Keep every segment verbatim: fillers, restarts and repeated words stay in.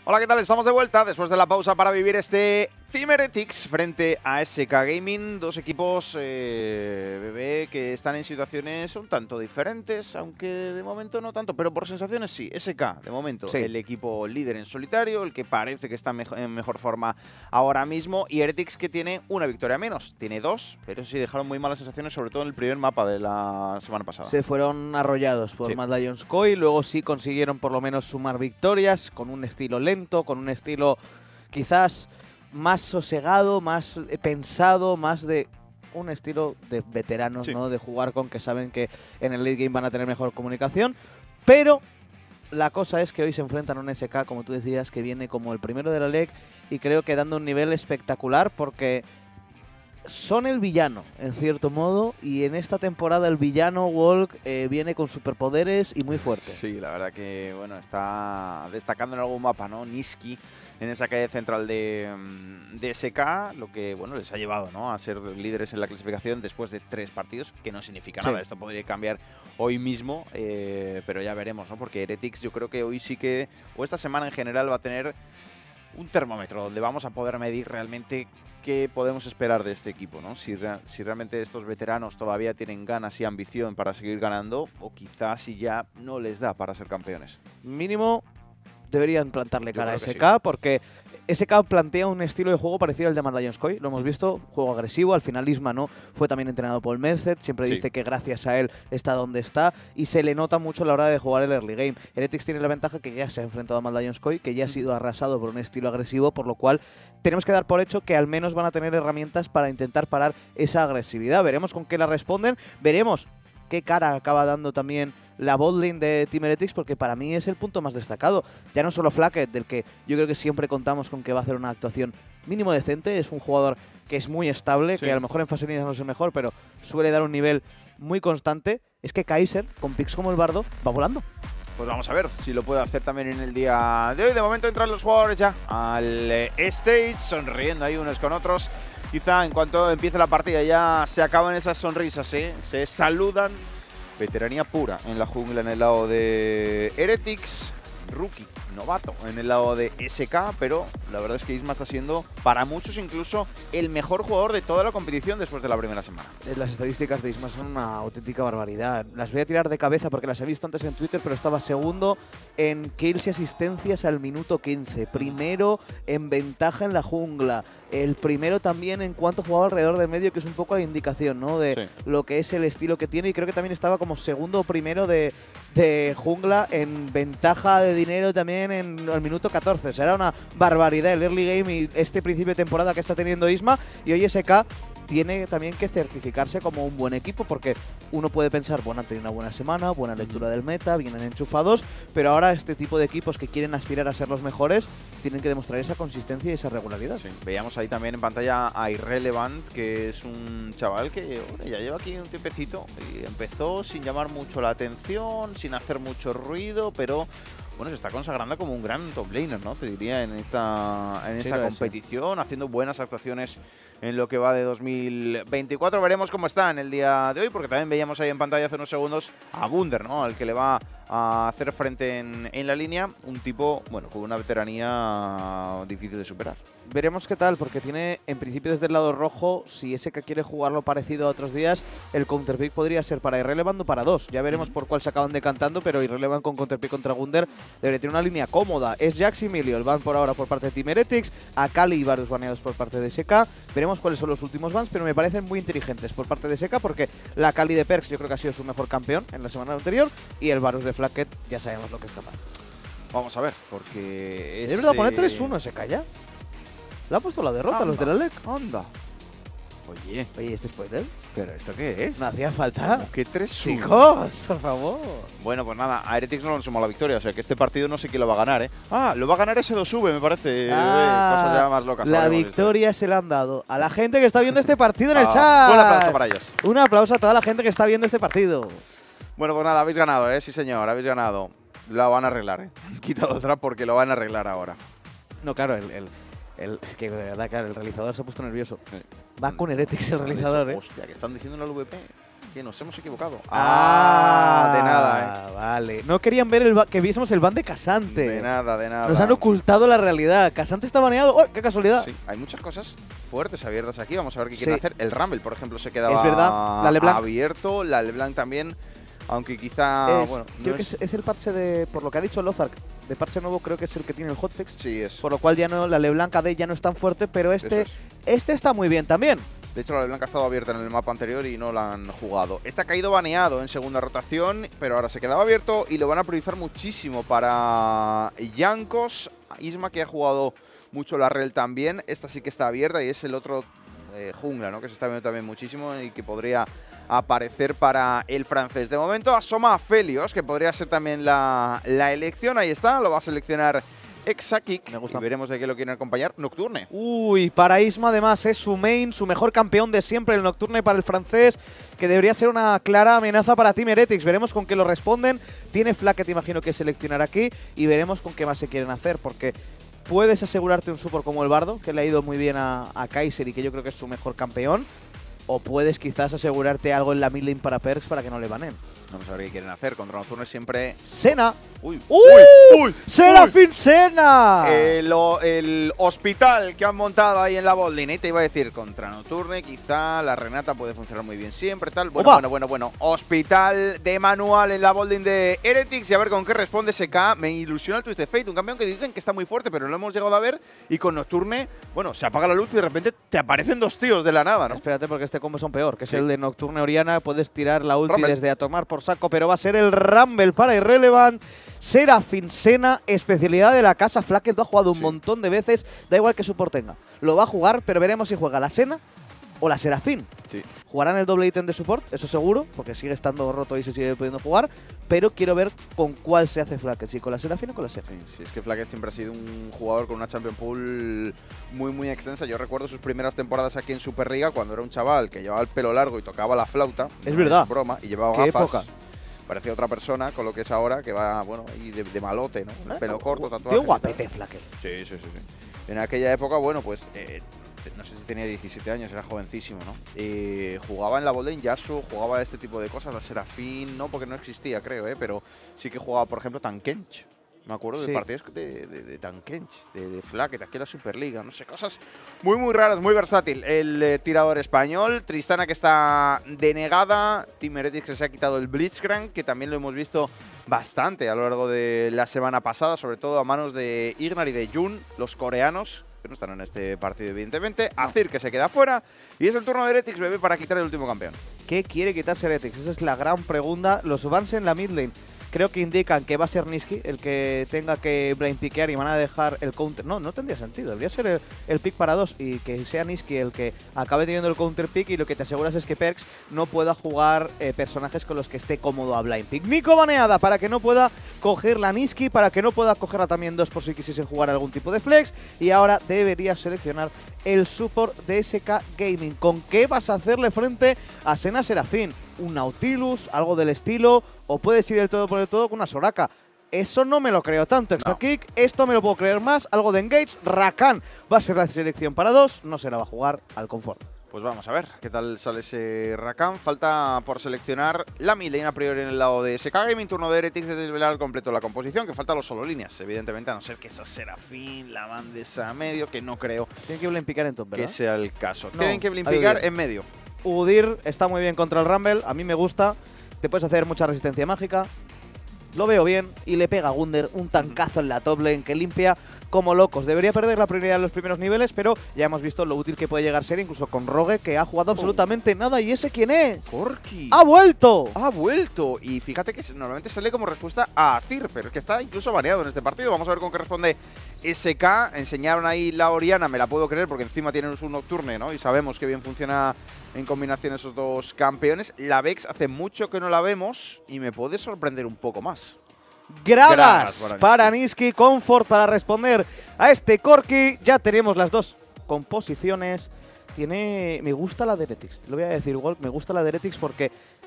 Hola, ¿qué tal? Estamos de vuelta después de la pausa para vivir este Team Heretics frente a S K Gaming. Dos equipos, eh, bebé, que están en situaciones un tanto diferentes, aunque de momento no tanto, pero por sensaciones sí. S K, de momento, sí. El equipo líder en solitario, el que parece que está mejo en mejor forma ahora mismo, y Heretics, que tiene una victoria menos. Tiene dos, pero sí dejaron muy malas sensaciones, sobre todo en el primer mapa de la semana pasada. Se fueron arrollados por sí. Mad Lions C O I, luego sí consiguieron por lo menos sumar victorias con un estilo lento, con un estilo quizás más sosegado, más pensado, más de un estilo de veteranos, sí. ¿no? De jugar con que saben que en el late game van a tener mejor comunicación, pero la cosa es que hoy se enfrentan a un S K, como tú decías, que viene como el primero de la L E C y creo que dando un nivel espectacular porque son el villano, en cierto modo, y en esta temporada el villano Walk eh, viene con superpoderes y muy fuerte. Sí, la verdad que bueno, está destacando en algún mapa, ¿no? Niski en esa calle central de, de S K, lo que bueno les ha llevado, ¿no? A ser líderes en la clasificación después de tres partidos, que no significa sí. nada. Esto podría cambiar hoy mismo, eh, pero ya veremos, ¿no? Porque Heretics yo creo que hoy sí que, o esta semana en general, va a tener un termómetro donde vamos a poder medir realmente qué podemos esperar de este equipo, ¿no? Si, re si realmente estos veteranos todavía tienen ganas y ambición para seguir ganando, o quizás si ya no les da para ser campeones. Mínimo deberían plantarle cara a S K, sí. porque S K plantea un estilo de juego parecido al de Mad Lions C O I. Lo hemos visto, juego agresivo. Al final Isma no fue también entrenado por Medset. Siempre sí. dice que gracias a él está donde está y se le nota mucho a la hora de jugar el early game. Heretics tiene la ventaja que ya se ha enfrentado a Mad Lions C O I, que ya ha sido arrasado por un estilo agresivo, por lo cual tenemos que dar por hecho que al menos van a tener herramientas para intentar parar esa agresividad. Veremos con qué la responden. Veremos qué cara acaba dando también la botlane de Team Heretics, porque para mí es el punto más destacado. Ya no solo Flacket, del que yo creo que siempre contamos con que va a hacer una actuación mínimo decente, es un jugador que es muy estable, sí. que a lo mejor en fase líneas no es el mejor, pero suele dar un nivel muy constante. Es que Kaiser, con picks como el Bardo, va volando. Pues vamos a ver si lo puede hacer también en el día de hoy. De momento entran los jugadores ya al eh, stage, sonriendo ahí unos con otros. Quizá en cuanto empiece la partida ya se acaban esas sonrisas, ¿eh? Se saludan. Veteranía pura en la jungla en el lado de Heretics. Rookie, novato en el lado de S K, pero la verdad es que Isma está siendo, para muchos incluso, el mejor jugador de toda la competición después de la primera semana. Las estadísticas de Isma son una auténtica barbaridad. Las voy a tirar de cabeza porque las he visto antes en Twitter, pero estaba segundo en kills y asistencias al minuto quince. Primero en ventaja en la jungla. El primero también en cuanto jugaba alrededor del medio, que es un poco la indicación, ¿no? De sí. lo que es el estilo que tiene. Y creo que también estaba como segundo o primero de, de jungla en ventaja de dinero también en el minuto catorce. O sea, era una barbaridad el early game y este principio de temporada que está teniendo Isma. Y hoy S K tiene también que certificarse como un buen equipo, porque uno puede pensar, bueno, han tenido una buena semana, buena lectura del meta, vienen enchufados, pero ahora este tipo de equipos que quieren aspirar a ser los mejores tienen que demostrar esa consistencia y esa regularidad. Sí. Veíamos ahí también en pantalla a Irrelevant, que es un chaval que bueno, ya lleva aquí un tiempecito y empezó sin llamar mucho la atención, sin hacer mucho ruido, pero bueno, se está consagrando como un gran top laner, ¿no? Te diría, en esta, en esta sí, competición, haciendo buenas actuaciones en lo que va de dos mil veinticuatro. Veremos cómo está en el día de hoy, porque también veíamos ahí en pantalla hace unos segundos a Wunder, ¿no? Al que le va a hacer frente en, en la línea, un tipo, bueno, con una veteranía difícil de superar. Veremos qué tal, porque tiene, en principio desde el lado rojo, si S K quiere jugarlo parecido a otros días, el counterpick podría ser para Irrelevant o para dos. Ya veremos mm. por cuál se acaban decantando, pero Irrelevant con counterpick contra Wunder debería tener una línea cómoda. Es Jax y Emilio, el ban por ahora por parte de Team Heretics, Akali y varios baneados por parte de S K. Veremos cuáles son los últimos bans, pero me parecen muy inteligentes por parte de S K, porque la Akali de Perks yo creo que ha sido su mejor campeón en la semana anterior, y el Varus de Flacket ya sabemos lo que es capaz. Vamos a ver, porque... ¿Es verdad poner tres uno S K ya? ¿Le ha puesto la derrota a los de la L E C? Anda. Oye. Oye, ¿este es spoiler? ¿Pero esto qué es? No hacía falta. ¿Qué tres uno? Chicos, por favor. Bueno, pues nada, a Heretics no le han sumado la victoria, o sea que este partido no sé quién lo va a ganar, ¿eh? Ah, lo va a ganar ese dos V, me parece. Ah, cosas ya más locas. La victoria esto. se la han dado a la gente que está viendo este partido en el ah, chat. Un aplauso para ellos. Un aplauso a toda la gente que está viendo este partido. Bueno, pues nada, habéis ganado, ¿eh? Sí, señor, habéis ganado. Lo van a arreglar, ¿eh? Quitado otra porque lo van a arreglar ahora. No, claro, el... el El, es que de verdad, claro, el realizador se ha puesto nervioso. Va con Heretics el realizador, hecho, ¿eh? Hostia, que están diciendo en la L V P. que nos hemos equivocado. Ah, de nada, eh. Vale. No querían ver el que viésemos el ban de K'Sante. De nada, de nada. Nos han ocultado la realidad. K'Sante está baneado. ¡Oh, qué casualidad! Sí, hay muchas cosas fuertes abiertas aquí. Vamos a ver qué quieren Sí. hacer. El Rumble, por ejemplo, se quedaba Es verdad. La LeBlanc. abierto. La LeBlanc también. Aunque quizá. Es, bueno, creo no que es- es, es el parche de. Por lo que ha dicho Lozark, de parche nuevo, creo que es el que tiene el hotfix. Sí, es. Por lo cual ya no, la LeBlanc A D ya no es tan fuerte, pero este, Eso este está muy bien también. De hecho, la LeBlanc ha estado abierta en el mapa anterior y no la han jugado. Este ha caído baneado en segunda rotación, pero ahora se quedaba abierto y lo van a priorizar muchísimo para Jankos. Isma, que ha jugado mucho la rel también. Esta sí que está abierta y es el otro eh, jungla, ¿no? Que se está viendo también muchísimo y que podría aparecer para el francés. De momento asoma a Felios, que podría ser también la, la elección. Ahí está, lo va a seleccionar Exakik. Me gusta. Y veremos de qué lo quieren acompañar. Nocturne. Uy, para Isma además es su main, su mejor campeón de siempre, el Nocturne para el francés, que debería ser una clara amenaza para Team Heretics. Veremos con qué lo responden. Tiene Flacket, imagino que seleccionar aquí, y veremos con qué más se quieren hacer, porque puedes asegurarte un support como el Bardo, que le ha ido muy bien a, a Kaiser y que yo creo que es su mejor campeón, o puedes quizás asegurarte algo en la mid lane para Perks para que no le banen. Vamos a ver qué quieren hacer. Contra Nocturne siempre... Sena. Uy, ¡Uh! uy, ¡Serafín Sena! El, o- el hospital que han montado ahí en la botlane. Te iba a decir, contra Nocturne quizá la Renata puede funcionar muy bien siempre, tal. Bueno, ¡Opa! bueno, bueno, bueno. Hospital de manual en la botlane de Heretics y a ver con qué responde S K. Me ilusiona el Twisted Fate, un campeón que dicen que está muy fuerte, pero no lo hemos llegado a ver. Y con Nocturne, bueno, se apaga la luz y de repente te aparecen dos tíos de la nada, ¿no? Espérate, porque este combo son peor, que Sí. es el de Nocturne Oriana. Puedes tirar la ulti Rumble. desde a tomar por saco, pero va a ser el Rumble para Irrelevant. Serafín Sena, especialidad de la casa. Flacket lo ha jugado un Sí. montón de veces, da igual que support tenga. Lo va a jugar, pero veremos si juega la Sena o la Serafín. Sí. Jugarán el doble ítem de support, eso seguro, porque sigue estando roto y se sigue pudiendo jugar. Pero quiero ver con cuál se hace Flacket, si con la Serafín o con la Serafín. Sí, sí, es que Flacket siempre ha sido un jugador con una Champion Pool muy, muy extensa. Yo recuerdo sus primeras temporadas aquí en Superliga cuando era un chaval que llevaba el pelo largo y tocaba la flauta. Es no verdad. Es broma, y llevaba ¿Qué gafas. época? Parecía otra persona con lo que es ahora, que va, bueno, ahí de, de malote, ¿no? El pelo corto, tatuaje. Tío guapete, Flacket. Sí, sí, sí, sí. En aquella época, bueno, pues eh, no sé si tenía diecisiete años, era jovencísimo, ¿no? Eh, jugaba en la botlane Yasuo, jugaba este tipo de cosas, la Serafín, no, porque no existía, creo, ¿eh? Pero sí que jugaba, por ejemplo, Tankench. Me acuerdo Sí. de partidos de, de, de Tankench, de, de Flacket, aquí en la Superliga, no sé, cosas muy, muy raras, muy versátil. El eh, tirador español, Tristana que está denegada, Team Heretics que se ha quitado el Blitzcrank, que también lo hemos visto bastante a lo largo de la semana pasada, sobre todo a manos de Ignar y de Jun, los coreanos, que no están en este partido evidentemente. Azir que se queda fuera y es el turno de Heretics, bebé, para quitar el último campeón. ¿Qué quiere quitarse Heretics? Esa es la gran pregunta. Los bans en la mid lane creo que indican que va a ser Niski el que tenga que brain piquear y van a dejar el counter. No, no tendría sentido. Debería ser el, el pick para dos y que sea Niski el que acabe teniendo el counter pick, y lo que te aseguras es que Perks no pueda jugar eh, personajes con los que esté cómodo a blind pick. Nico baneada para que no pueda coger la Niski, para que no pueda cogerla también dos por si quisiese jugar algún tipo de flex, y ahora debería seleccionar el support de S K Gaming. ¿Con qué vas a hacerle frente a Sena Serafín? ¿Un Nautilus? ¿Algo del estilo? ¿O puedes ir el todo por el todo con una Soraka? Eso no me lo creo tanto. Extra No. kick, esto me lo puedo creer más. Algo de engage. Rakan va a ser la selección para dos. No se la va a jugar al confort. Pues vamos a ver qué tal sale ese Rakan. Falta por seleccionar la mid lane a priori en el lado de S K Gaming. Turno de Heretics de desvelar al completo la composición, que faltan los solo líneas, evidentemente, a no ser que esa Serafín la mandes a medio, que no creo Tienen que blimpicar en top, ¿verdad? que sea el caso. No, Tienen que hay blimpicar Udyr. en medio. Udyr está muy bien contra el Rumble. A mí me gusta. Te puedes hacer mucha resistencia mágica. Lo veo bien. Y le pega a Wunder un tancazo en la top lane que limpia como locos. Debería perder la prioridad en los primeros niveles, pero ya hemos visto lo útil que puede llegar a ser, incluso con Rogue, que ha jugado absolutamente nada. ¿Y ese quién es? Corki. ¡Ha vuelto! Ha vuelto. Y fíjate que normalmente sale como respuesta a Azir, pero es que está incluso baneado en este partido. Vamos a ver con qué responde S K. Enseñaron ahí la Oriana, me la puedo creer, porque encima tienen un Nocturne, ¿no? Y sabemos que bien funciona en combinación esos dos campeones. La Vex hace mucho que no la vemos y me puede sorprender un poco más. Gragas Gragas para para Niski, Comfort para responder a este Corki. Ya tenemos las dos composiciones. Tiene, me gusta la de Heretics, te lo voy a decir, Wolf, me gusta la de Heretics porque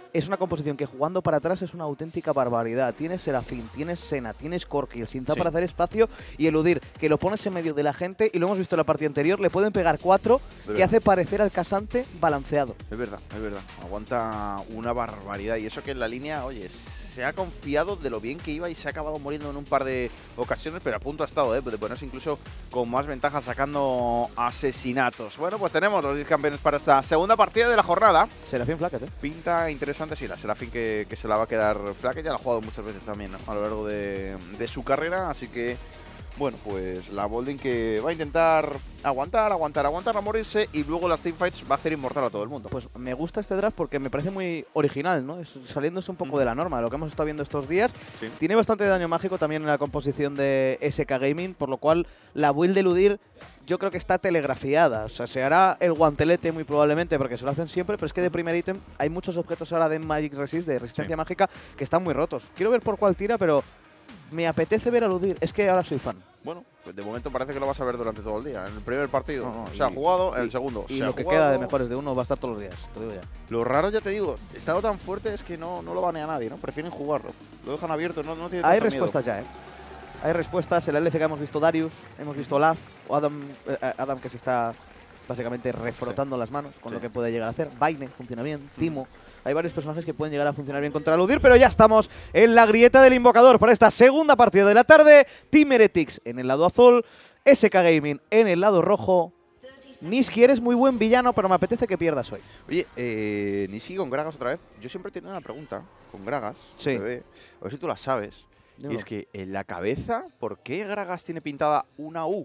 es una composición que jugando para atrás es una auténtica barbaridad. Tienes Serafín, tienes Senna, tienes Corki, el Sinta Sí. para hacer espacio y eludir, que lo pones en medio de la gente y lo hemos visto en la partida anterior, le pueden pegar cuatro, De que verdad. hace parecer al casante balanceado. Es verdad, es verdad. Aguanta una barbaridad. Y eso que en la línea, oye, se ha confiado de lo bien que iba y se ha acabado muriendo en un par de ocasiones, pero a punto ha estado, ¿eh? De ponerse incluso con más ventaja sacando asesinatos. Bueno, pues tenemos los diez campeones para esta segunda partida de la jornada. Serafín Flacket, ¿eh? Pinta interesante, sí, la Serafín que, que se la va a quedar flaca, ya la ha jugado muchas veces también, ¿no? A lo largo de, de su carrera, así que, bueno, pues la Bolding que va a intentar aguantar, aguantar, aguantar, a morirse y luego las teamfights va a hacer inmortal a todo el mundo. Pues me gusta este draft porque me parece muy original, ¿no? Es saliéndose un poco de la norma, de lo que hemos estado viendo estos días. Sí. Tiene bastante daño mágico también en la composición de S K Gaming, por lo cual la build de eludir yo creo que está telegrafiada. O sea, se hará el guantelete muy probablemente porque se lo hacen siempre, pero es que de primer ítem hay muchos objetos ahora de Magic Resist, de resistencia Sí. mágica, que están muy rotos. Quiero ver por cuál tira, pero me apetece ver a eludir. Es que ahora soy fan. Bueno, pues de momento parece que lo vas a ver durante todo el día. En el primer partido No, no, se ha y- jugado, en y- el segundo Y se lo ha que jugado. queda de mejores de uno va a estar todos los días, te lo digo ya. Lo raro, ya te digo, estando tan fuerte es que no, no lo banea nadie, ¿no? Prefieren jugarlo. Lo dejan abierto, no, no tiene Hay tanto miedo. respuestas ya, ¿eh? Hay respuestas. En la L C K hemos visto Darius, hemos visto Olaf, o Adam, eh, Adam que se está básicamente refrotando las manos con Sí. lo que puede llegar a hacer. Vaine funciona bien, Timo. Hay varios personajes que pueden llegar a funcionar bien contra Eludir, pero ya estamos en la grieta del invocador para esta segunda partida de la tarde. Team Heretics en el lado azul, S K Gaming en el lado rojo. Niski, eres muy buen villano, pero me apetece que pierdas hoy. Oye, eh, Niski con Gragas otra vez. Yo siempre he tenido una pregunta con Gragas, Sí. bebé. A ver si tú la sabes. Dime. Y es que en la cabeza, ¿por qué Gragas tiene pintada una U?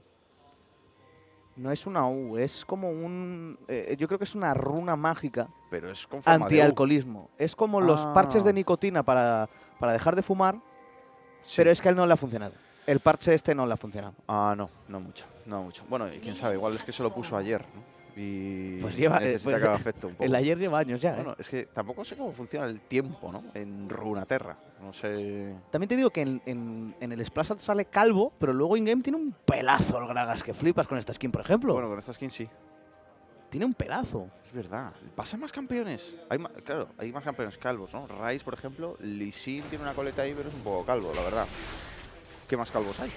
No es una U, es como un... eh, yo creo que es una runa mágica. Pero es con forma de U. Antialcoholismo. Es como los Ah. parches de nicotina para, para dejar de fumar, Sí. pero es que a él no le ha funcionado. El parche este no le ha funcionado. Ah, no, no mucho, no mucho. Bueno, y quién sabe, igual es que se lo puso ayer, ¿no? Y Pues lleva- eh, necesita pues que haga efecto un poco. El ayer lleva años ya. ¿eh? Bueno, es que tampoco sé cómo funciona el tiempo, ¿no? En Runaterra. No sé. También te digo que en, en- en el Splash sale calvo, pero luego in-game tiene un pelazo el Gragas que flipas con esta skin, por ejemplo. Bueno, con esta skin sí. Tiene un pelazo. Es verdad. ¿Pasan más campeones? Hay ma- claro, hay más campeones calvos, ¿no? Rice, por ejemplo, Lee Sin tiene una coleta ahí, pero es un poco calvo, la verdad. ¿Qué más calvos hay?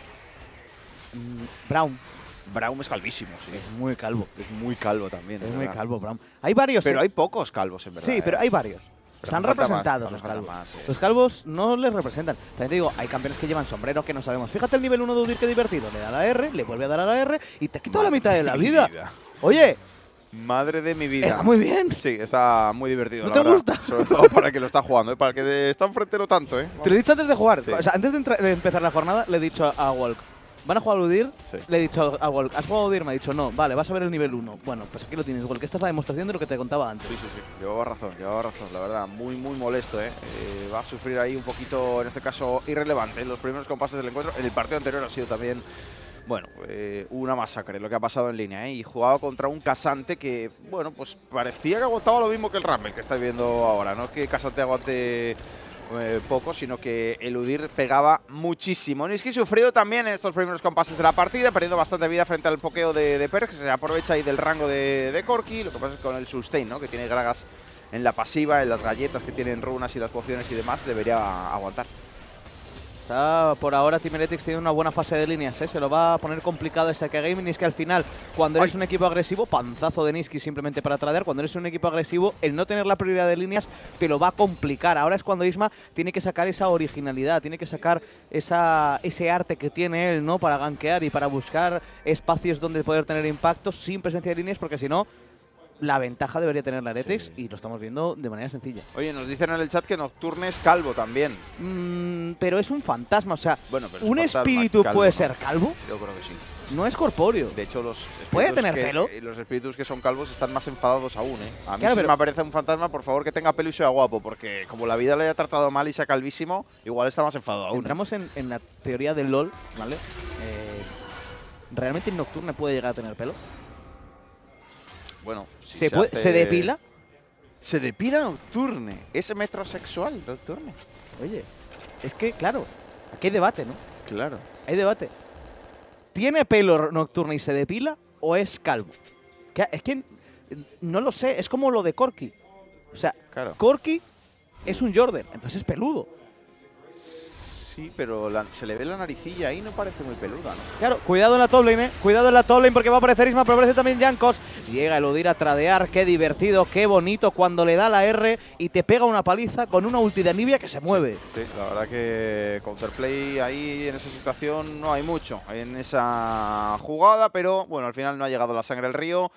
Mm, Brown Braum es calvísimo, sí. es muy calvo. Es muy calvo también. Es de muy verdad. calvo, Brown. Hay varios. Pero ¿eh? hay pocos calvos, en verdad. Sí, pero ¿eh? hay varios. Pero Están hace falta más, representados hace los falta calvos. más, eh. Los calvos no les representan. También te digo, hay campeones que llevan sombrero que no sabemos. Fíjate el nivel uno de Udir, qué divertido. Le da la R, le vuelve a dar a la R y te quita la mitad de la Madre de mi vida. vida. Oye, Madre de mi vida. está muy bien. Sí, está muy divertido. ¿No la te verdad. gusta? Sobre todo para el que lo está jugando, ¿eh? Para el que de- está enfrente no tanto, ¿eh? Te lo he dicho antes de jugar. Sí. O sea, antes de, entra- de empezar la jornada, le he dicho a Walk, ¿van a jugar a Udir? Sí. Le he dicho a Walk, ¿has jugado a Udir? Me ha dicho, no. Vale, vas a ver el nivel uno. Bueno, pues aquí lo tienes, Walk. Esta es la demostración de lo que te contaba antes. Sí, sí, sí. Llevaba razón, llevaba razón, la verdad. Muy, muy molesto, ¿eh? Eh, Va a sufrir ahí un poquito, en este caso, irrelevante. En los primeros compases del encuentro. En el partido anterior ha sido también, bueno, eh, una masacre lo que ha pasado en línea, ¿eh? Y jugaba contra un Casante que, bueno, pues parecía que aguantaba lo mismo que el Rumble que estáis viendo ahora. No es que Casante aguante eh, poco, sino que Eludir pegaba muchísimo. Niski sufrido también en estos primeros compases de la partida, perdiendo bastante vida frente al pokeo de, de Perks, que se aprovecha ahí del rango de, de Corki. Lo que pasa es que con el sustain, ¿no? Que tiene Gragas en la pasiva, en las galletas que tienen runas y las pociones y demás, debería aguantar. Está por ahora Team Heretics tiene una buena fase de líneas, ¿eh? Se lo va a poner complicado ese que Gaming. Y es que al final, cuando eres Ay. un equipo agresivo, panzazo de Niski simplemente para tradear. Cuando eres un equipo agresivo, el no tener la prioridad de líneas te lo va a complicar. Ahora es cuando Isma tiene que sacar esa originalidad, tiene que sacar esa, ese arte que tiene él, ¿no? Para gankear y para buscar espacios donde poder tener impacto sin presencia de líneas, porque si no, la ventaja debería tener la Heretics Sí. y lo estamos viendo de manera sencilla. Oye, nos dicen en el chat que Nocturne es calvo también. Mm, pero es un fantasma, o sea, Bueno, pero es ¿un fantasma, espíritu calvo, puede ¿no? ser calvo? Yo creo que sí. No es corpóreo. De hecho, los espíritus ¿Puede tener que- pelo? eh, Los espíritus que son calvos están más enfadados aún, ¿eh? A mí Claro, si pero- me aparece un fantasma, por favor que tenga pelo y sea guapo, porque como la vida le haya tratado mal y sea calvísimo, igual está más enfadado aún. ¿eh? Entramos en, en la teoría del LoL, ¿vale? Eh, ¿Realmente Nocturne puede llegar a tener pelo? Bueno, si ¿Se, puede- hace- ¿Se depila? Se depila Nocturne. ¿Es metrosexual Nocturne? Oye, es que, claro, aquí hay debate, ¿no? Claro. Hay debate. ¿Tiene pelo Nocturne y se depila o es calvo? Que- Es que no lo sé, es como lo de Corki. O sea, Claro. Corki es un Jordan, entonces es peludo. Sí, pero la, se le ve la naricilla ahí, no parece muy peluda, ¿no? Claro, cuidado en la top lane, eh. Cuidado en la top lane porque va a aparecer Isma, pero aparece también Jankos. Llega a eludir, a tradear, qué divertido, qué bonito cuando le da la R y te pega una paliza con una ulti de Anivia que se mueve. Sí, sí, la verdad que counterplay ahí en esa situación no hay mucho en esa jugada, pero bueno, al final no ha llegado la sangre al río.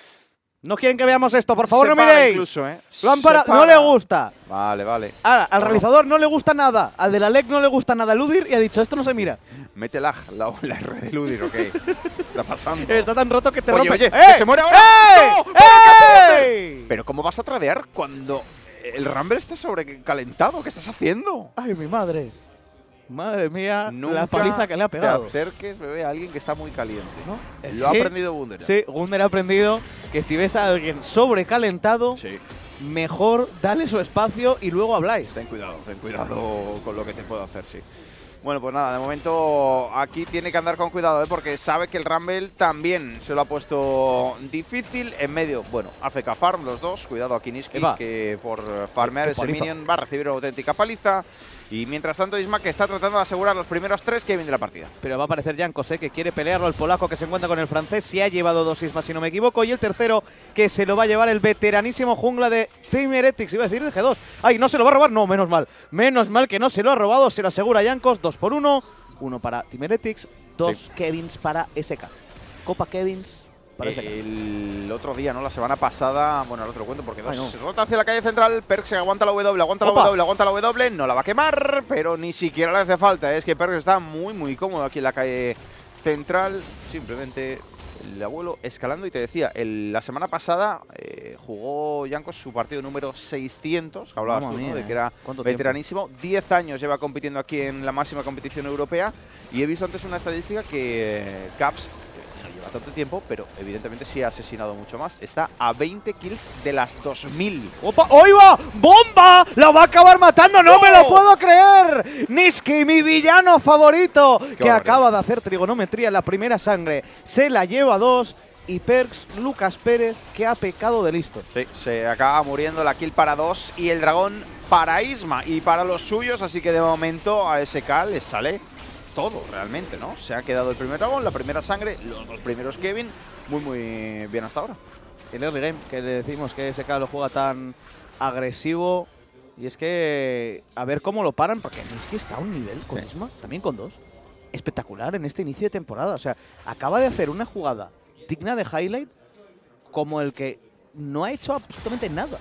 No quieren que veamos esto, por favor, Se no para miréis. Incluso, ¿eh? Lo han parado, no le gusta. Vale, vale. Ahora, al Bueno. realizador no le gusta nada, al de la L E C no le gusta nada eludir y ha dicho, esto no se mira. Mete lag, la, la R de Ludir, ¿o qué? Está pasando. Está tan roto que te Oye, rompe. oye, ¡Eh! que se muere ahora. ¡Eh! ¡No! ¿Pero qué ¡Eh! Pero ¿cómo vas a tradear cuando el Rumble está sobrecalentado? ¿Qué estás haciendo? ¡Ay, mi madre! Madre mía, Nunca la paliza que le ha pegado. te acerques, bebé, a alguien que está muy caliente. ¿No? Eh, Lo ha sí, aprendido Wunder. Sí, Wunder ha aprendido que si ves a alguien sobrecalentado, Sí. mejor dale su espacio y luego habláis. Ten cuidado, ten cuidado con lo que te puedo hacer, sí. Bueno, pues nada, de momento aquí tiene que andar con cuidado, ¿eh? Porque sabe que el Rumble también se lo ha puesto difícil en medio. Bueno, A F K Farm los dos, cuidado aquí Niski, que por farmear Qué ese paliza. minion va a recibir una auténtica paliza. Y mientras tanto Isma que está tratando de asegurar los primeros tres que vienen de la partida. Pero va a aparecer Jankos, ¿eh? Que quiere pelearlo, el polaco que se encuentra con el francés. Si ha llevado dos Ismas, si no me equivoco. Y el tercero que se lo va a llevar el veteranísimo jungla de Team Heretics. Iba a decir de G dos. ¡Ay, no se lo va a robar! No, menos mal. Menos mal que no se lo ha robado. Se lo asegura Jankos. Dos por uno. Uno para Team Heretics. Dos Sí. Kevins para S K. Copa Kevins para S K. El otro día, ¿no? La semana pasada, bueno, ahora te lo cuento porque dos Ay, no. se rota hacia la calle central, Perks se aguanta la W, aguanta la Opa. W, aguanta la W, no la va a quemar, pero ni siquiera le hace falta. ¿eh? Es que Perks está muy, muy cómodo aquí en la calle central, simplemente el abuelo escalando. Y te decía, el- la semana pasada eh, jugó Jankos su partido número seiscientos, que hablabas Mamma tú, ¿no? mía, De que era ¿cuánto veteranísimo. diez años lleva compitiendo aquí en la máxima competición europea. Y he visto antes una estadística que eh, Caps no lleva tanto tiempo, pero evidentemente sí ha asesinado mucho más. Está a veinte kills de las dos mil. ¡Opa! ¡Ahí va! ¡Bomba! ¡La va a acabar matando! ¡No ¡No! me lo puedo creer! Niski, mi villano favorito, que barbaridad. acaba de hacer trigonometría en la primera sangre. Se la lleva a dos. Y Perks, Lucas Pérez, que ha pecado de listo. Sí, se acaba muriendo la kill para dos y el dragón para Isma y para los suyos. Así que de momento a S K les sale todo realmente, ¿no? Se ha quedado el primer dragón, la primera sangre, los dos primeros Kevin. Muy, muy bien hasta ahora. El early game, que le decimos que S K lo juega tan agresivo. Y es que a ver cómo lo paran, porque Niski está a un nivel con Sí. Isma, también con dos. Espectacular en este inicio de temporada. O sea, acaba de hacer una jugada digna de highlight como el que no ha hecho absolutamente nada.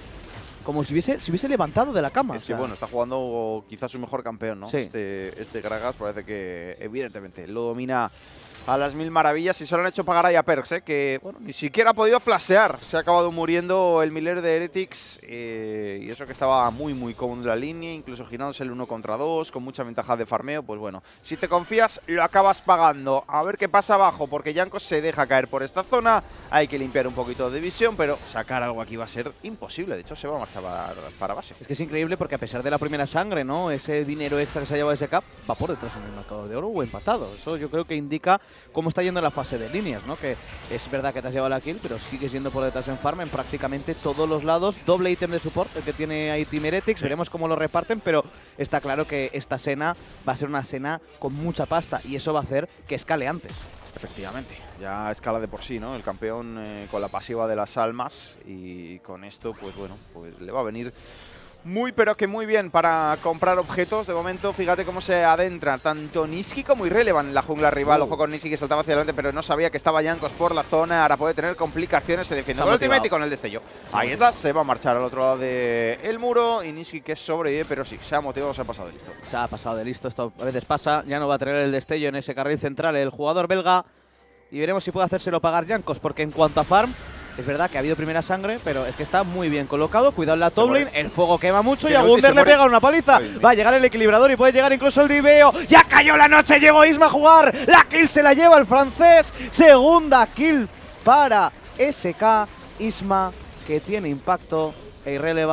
Como si hubiese, si hubiese levantado de la cama. Es o que sea, bueno, está jugando quizás su mejor campeón, ¿no? Sí. Este, este Gragas parece que evidentemente lo domina a las mil maravillas y se lo han hecho pagar ahí a Perks, ¿eh? Que bueno, ni siquiera ha podido flashear. Se ha acabado muriendo el Miller de Heretics eh, y eso que estaba muy muy cómodo en la línea, incluso girándose el uno contra dos, con mucha ventaja de farmeo. Pues bueno, si te confías lo acabas pagando. A ver qué pasa abajo, porque Jankos se deja caer por esta zona. Hay que limpiar un poquito de visión, pero sacar algo aquí va a ser imposible. De hecho, se va a marchar para, para base. Es que es increíble porque a pesar de la primera sangre, ¿no? Ese dinero extra que se ha llevado S K va por detrás en el marcador de oro o empatado. Eso yo creo que indica cómo está yendo la fase de líneas, ¿no? Que es verdad que te has llevado la kill, pero sigues yendo por detrás en farm en prácticamente todos los lados. Doble ítem de support el que tiene ahí Team Heretics. Veremos cómo lo reparten, pero está claro que esta Sena va a ser una Sena con mucha pasta y eso va a hacer que escale antes. Efectivamente, ya escala de por sí, ¿no? El campeón eh, con la pasiva de las almas y con esto, pues bueno, pues le va a venir muy pero que muy bien para comprar objetos. De momento, fíjate cómo se adentra tanto Niski como Irrelevant en la jungla rival. Uh. Ojo con Niski que saltaba hacia adelante, pero no sabía que estaba Jankos por la zona. Ahora puede tener complicaciones, se defiende Se ha con el motivado. ultimate y con el destello. Ahí está, se va a marchar al otro lado del muro y Niski que sobrevive, pero sí, se ha motivado, se ha pasado de listo. Se ha pasado de listo, esto a veces pasa. Ya no va a tener el destello en ese carril central el jugador belga. Y veremos si puede hacérselo pagar Jankos, porque en cuanto a farm, es verdad que ha habido primera sangre, pero es que está muy bien colocado. Cuidado en la top lane, el fuego quema mucho y Tiene a ulti, Wunder se le muere. pega una paliza. Ay, Va a llegar el equilibrador y puede llegar incluso el diveo. ¡Ya cayó la noche! Llegó Isma a jugar. La kill se la lleva el francés. Segunda kill para S K. Isma, que tiene impacto. E Irrelevant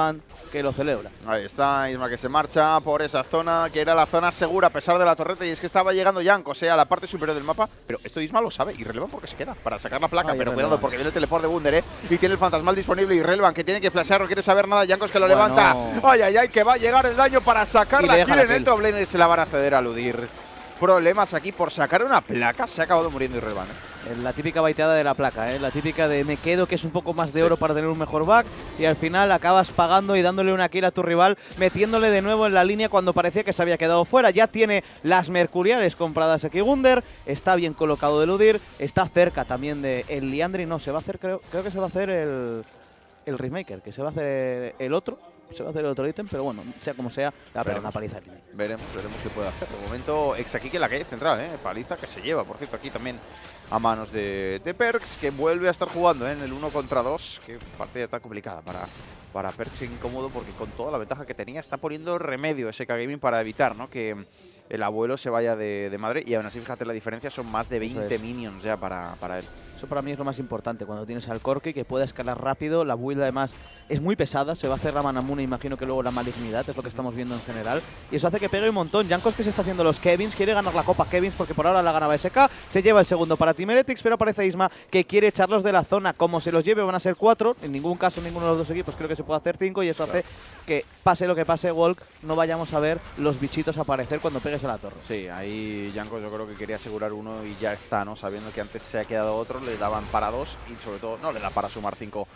que lo celebra. Ahí está Isma, que se marcha por esa zona, que era la zona segura a pesar de la torreta, y es que estaba llegando Jankos, sea a la parte superior del mapa, pero esto Isma lo sabe, y Relevan porque se queda, para sacar la placa, Ay, pero Relevan. cuidado porque viene el teleport de Wunder, ¿eh? Y tiene el fantasmal disponible, y Relevan que tiene que flashear, no quiere saber nada, Jankos que lo Bueno. levanta, ay, ay, ay, que va a llegar el daño para sacar Y la le deja kill la en el kill. top lane, y se la van a ceder a Ludir. Problemas aquí por sacar una placa, se ha acabado muriendo Irrelevan, ¿eh? La típica baiteada de la placa, ¿eh? La típica de me quedo, que es un poco más de oro para tener un mejor back, y al final acabas pagando y dándole una kill a tu rival, metiéndole de nuevo en la línea cuando parecía que se había quedado fuera. Ya tiene las mercuriales compradas aquí Wunder, está bien colocado de Ludir, está cerca también de el Liandry, no, se va a hacer, creo, creo que se va a hacer el, el Riftmaker, que se va a hacer el otro. Se va a hacer el otro ítem, pero bueno, sea como sea, le va a pegar una paliza aquí. Veremos, veremos qué puede hacer. De momento, ex aquí que en la calle central, ¿eh? Paliza que se lleva, por cierto, aquí también a manos de, de Perkz, que vuelve a estar jugando, ¿eh? En el uno contra dos, que partida tan complicada para, para Perkz, incómodo, porque con toda la ventaja que tenía está poniendo remedio S K Gaming para evitar, ¿no?, que el abuelo se vaya de, de madre, y aún así, fíjate la diferencia, son más de veinte minions ya para, para él. Eso para mí es lo más importante, cuando tienes al Corki, que pueda escalar rápido. La build además es muy pesada, se va a hacer la Manamune, imagino que luego la Malignidad, es lo que estamos viendo en general. Y eso hace que pegue un montón. Jankos que se está haciendo los Kevins, quiere ganar la Copa Kevins porque por ahora la ganaba S K. Se lleva el segundo para Team Heretics, pero aparece Isma que quiere echarlos de la zona. Como se los lleve van a ser cuatro, en ningún caso ninguno de los dos equipos creo que se pueda hacer cinco, y eso Claro. hace que pase lo que pase, Walk, no vayamos a ver los bichitos aparecer cuando pegues a la torre. Sí, ahí Jankos yo creo que quería asegurar uno y ya está, ¿no? Sabiendo que antes se ha quedado otro, le daban para dos y sobre todo no le da para sumar cinco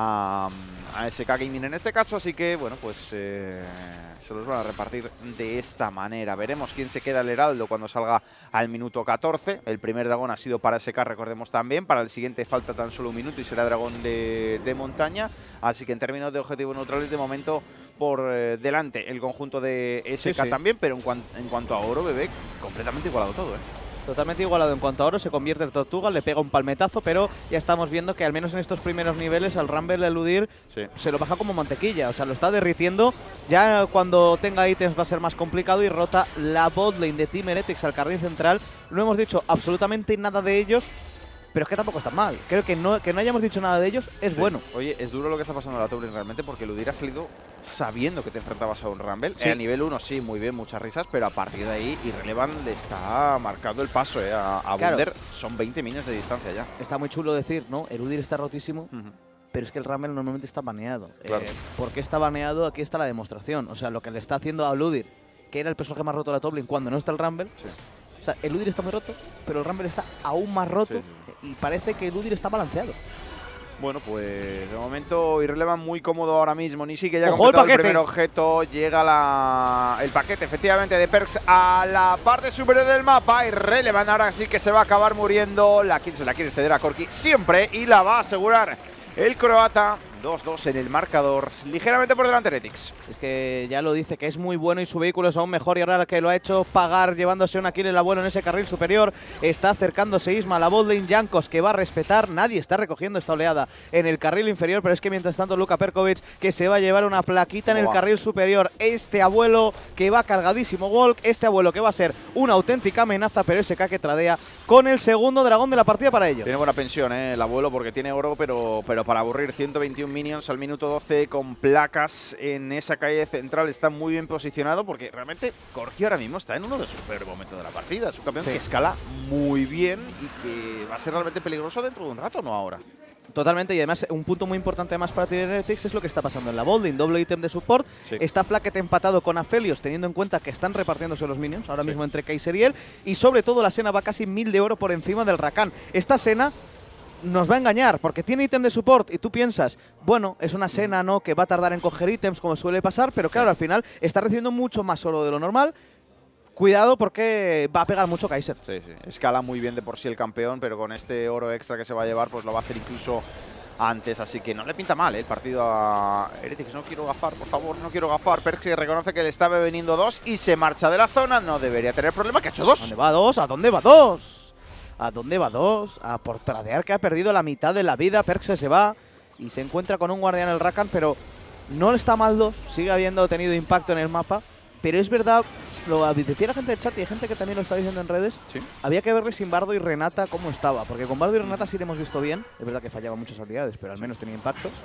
a, a S K Gaming en este caso, así que bueno, pues eh, se los van a repartir de esta manera. Veremos quién se queda el Heraldo cuando salga al minuto catorce. El primer dragón ha sido para S K, recordemos también. Para el siguiente falta tan solo un minuto y será dragón de, de montaña. Así que en términos de objetivos neutrales, de momento por eh, delante el conjunto de S K Sí, sí. también, pero en, cuan en cuanto a oro, bebé, completamente igualado todo, ¿eh? Totalmente igualado en cuanto a oro, se convierte en Tortuga, le pega un palmetazo, pero ya estamos viendo que al menos en estos primeros niveles al Rumble eludir Sí. se lo baja como mantequilla, o sea, lo está derritiendo. Ya cuando tenga ítems va a ser más complicado y rota la botlane de Team Heretics al carril central. No hemos dicho absolutamente nada de ellos, pero es que tampoco está mal. Creo que no, que no hayamos dicho nada de ellos es Sí. bueno. Oye, es duro lo que está pasando en la top lane realmente, porque Ludir ha salido sabiendo que te enfrentabas a un Rumble. Sí. Eh, a nivel uno sí, muy bien, muchas risas, pero a partir de ahí Irrelevan le está marcando el paso, eh, a, a Claro. Wunder. Son veinte minions de distancia ya. Está muy chulo decir, ¿no? Eludir está rotísimo, Ujú. pero es que el Rumble normalmente está baneado. Claro. Eh, ¿Por qué está baneado? Aquí está la demostración. O sea, lo que le está haciendo a Eludir, que era el personaje más roto de la top lane cuando no está el Rumble. Sí. O sea, Eludir está muy roto, pero el Rumble está aún más roto, Sí, y parece que Eludir está balanceado. Bueno, pues de momento Irrelevan muy cómodo ahora mismo. Nisi que ya ha ¡Ojo, el completado el, paquete! primer objeto. Llega la, el paquete efectivamente de Perkz a la parte superior del mapa. Irrelevan ahora sí que se va a acabar muriendo. La kill se la quiere ceder a Corki siempre y la va a asegurar el croata. dos dos en el marcador, ligeramente por delante Heretics. Es que ya lo dice, que es muy bueno y su vehículo es aún mejor, y ahora que lo ha hecho pagar llevándose una kill el abuelo en ese carril superior. Está acercándose Isma a la botlane, Jankos que va a respetar, nadie está recogiendo esta oleada en el carril inferior, pero es que mientras tanto Luka Perkovic que se va a llevar una plaquita en el Buah. carril superior. Este abuelo que va cargadísimo Walk, este abuelo que va a ser una auténtica amenaza, pero S K que tradea con el segundo dragón de la partida para ellos. Tiene buena pensión, ¿eh? El abuelo, porque tiene oro, pero, pero para aburrir. ciento veintiún minions al minuto doce con placas en esa calle central. Está muy bien posicionado, porque realmente Corki ahora mismo está en uno de sus peores momentos de la partida. Es un campeón Sí. que escala muy bien y que va a ser realmente peligroso dentro de un rato, no ahora. Totalmente, y además un punto muy importante además para Team Heretics es lo que está pasando en la botlane. Doble ítem de support, Sí. está Flacket empatado con Aphelios, teniendo en cuenta que están repartiéndose los minions ahora Sí. mismo entre Kaiser y él, y sobre todo la Sena va casi mil de oro por encima del Rakan. Esta Sena nos va a engañar porque tiene ítem de support y tú piensas, bueno, es una Sena, ¿no?, que va a tardar en coger ítems como suele pasar, pero claro, al final está recibiendo mucho más oro de lo normal. Cuidado porque va a pegar mucho Kaiser. Sí, sí. Escala muy bien de por sí el campeón, pero con este oro extra que se va a llevar, pues lo va a hacer incluso antes. Así que no le pinta mal, ¿eh?, el partido a Heretics. No quiero gafar, por favor, no quiero gafar. Perkz reconoce que le está veniendo dos y se marcha de la zona. No debería tener problema, que ha hecho ¿A dos. dónde va dos? ¿A dónde va dos? ¿A dónde va dos? A por tradear, que ha perdido la mitad de la vida. Perkz se va y se encuentra con un guardián el Rakan, pero no le está mal dos. Sigue habiendo tenido impacto en el mapa. Pero es verdad, lo decía la gente del chat y hay gente que también lo está diciendo en redes, Sí. había que verle sin Bardo y Renata cómo estaba. Porque con Bardo y Renata sí le hemos visto bien. Es verdad que fallaba muchas habilidades, pero al menos tenía impacto.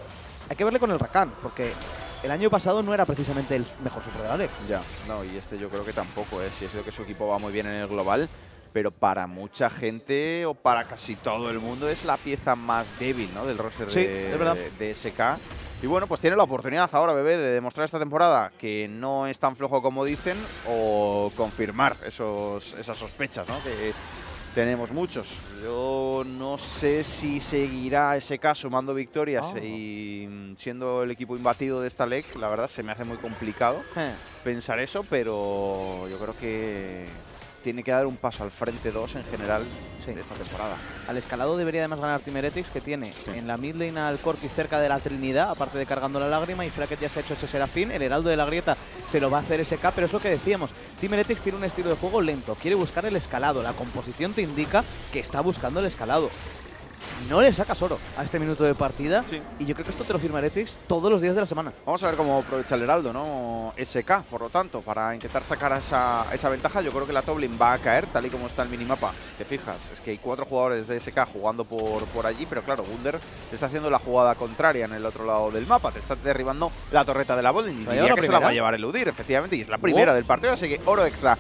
hay que verle con el Rakan, porque el año pasado no era precisamente el mejor super de la L E C. Ya, no, y este yo creo que tampoco es. Si es lo que su equipo va muy bien en el global, pero para mucha gente o para casi todo el mundo es la pieza más débil, ¿no?, del roster sí, de, es verdad. de, de S K. Y bueno, pues tiene la oportunidad ahora, bebé, de demostrar esta temporada que no es tan flojo como dicen o confirmar esos, esas sospechas, ¿no?, que tenemos muchos. Yo no sé si seguirá S K sumando victorias oh. y siendo el equipo imbatido de esta L E C. La verdad, se me hace muy complicado eh. pensar eso, pero yo creo que tiene que dar un paso al frente dos en general sí. de esta temporada. Al escalado debería además ganar Team Heretics, que tiene sí. en la mid lane al Corki cerca de la Trinidad, aparte de cargando la lágrima, y Fracket ya se ha hecho ese Serafín. El Heraldo de la Grieta se lo va a hacer S K, pero es lo que decíamos. Team Heretics tiene un estilo de juego lento, quiere buscar el escalado. La composición te indica que está buscando el escalado. No le sacas oro a este minuto de partida sí. y yo creo que esto te lo firma Heretics todos los días de la semana. Vamos a ver cómo aprovecha el Heraldo, ¿no? S K, por lo tanto, para intentar sacar esa, esa ventaja. Yo creo que la top lane va a caer, tal y como está el minimapa. Te fijas, es que hay cuatro jugadores de S K jugando por, por allí, pero claro, Wunder te está haciendo la jugada contraria en el otro lado del mapa. Te está derribando la torreta de la bot lane. Y diría que se la va a llevar el Udyr, efectivamente, y es la primera oh. del partido, así que oro extra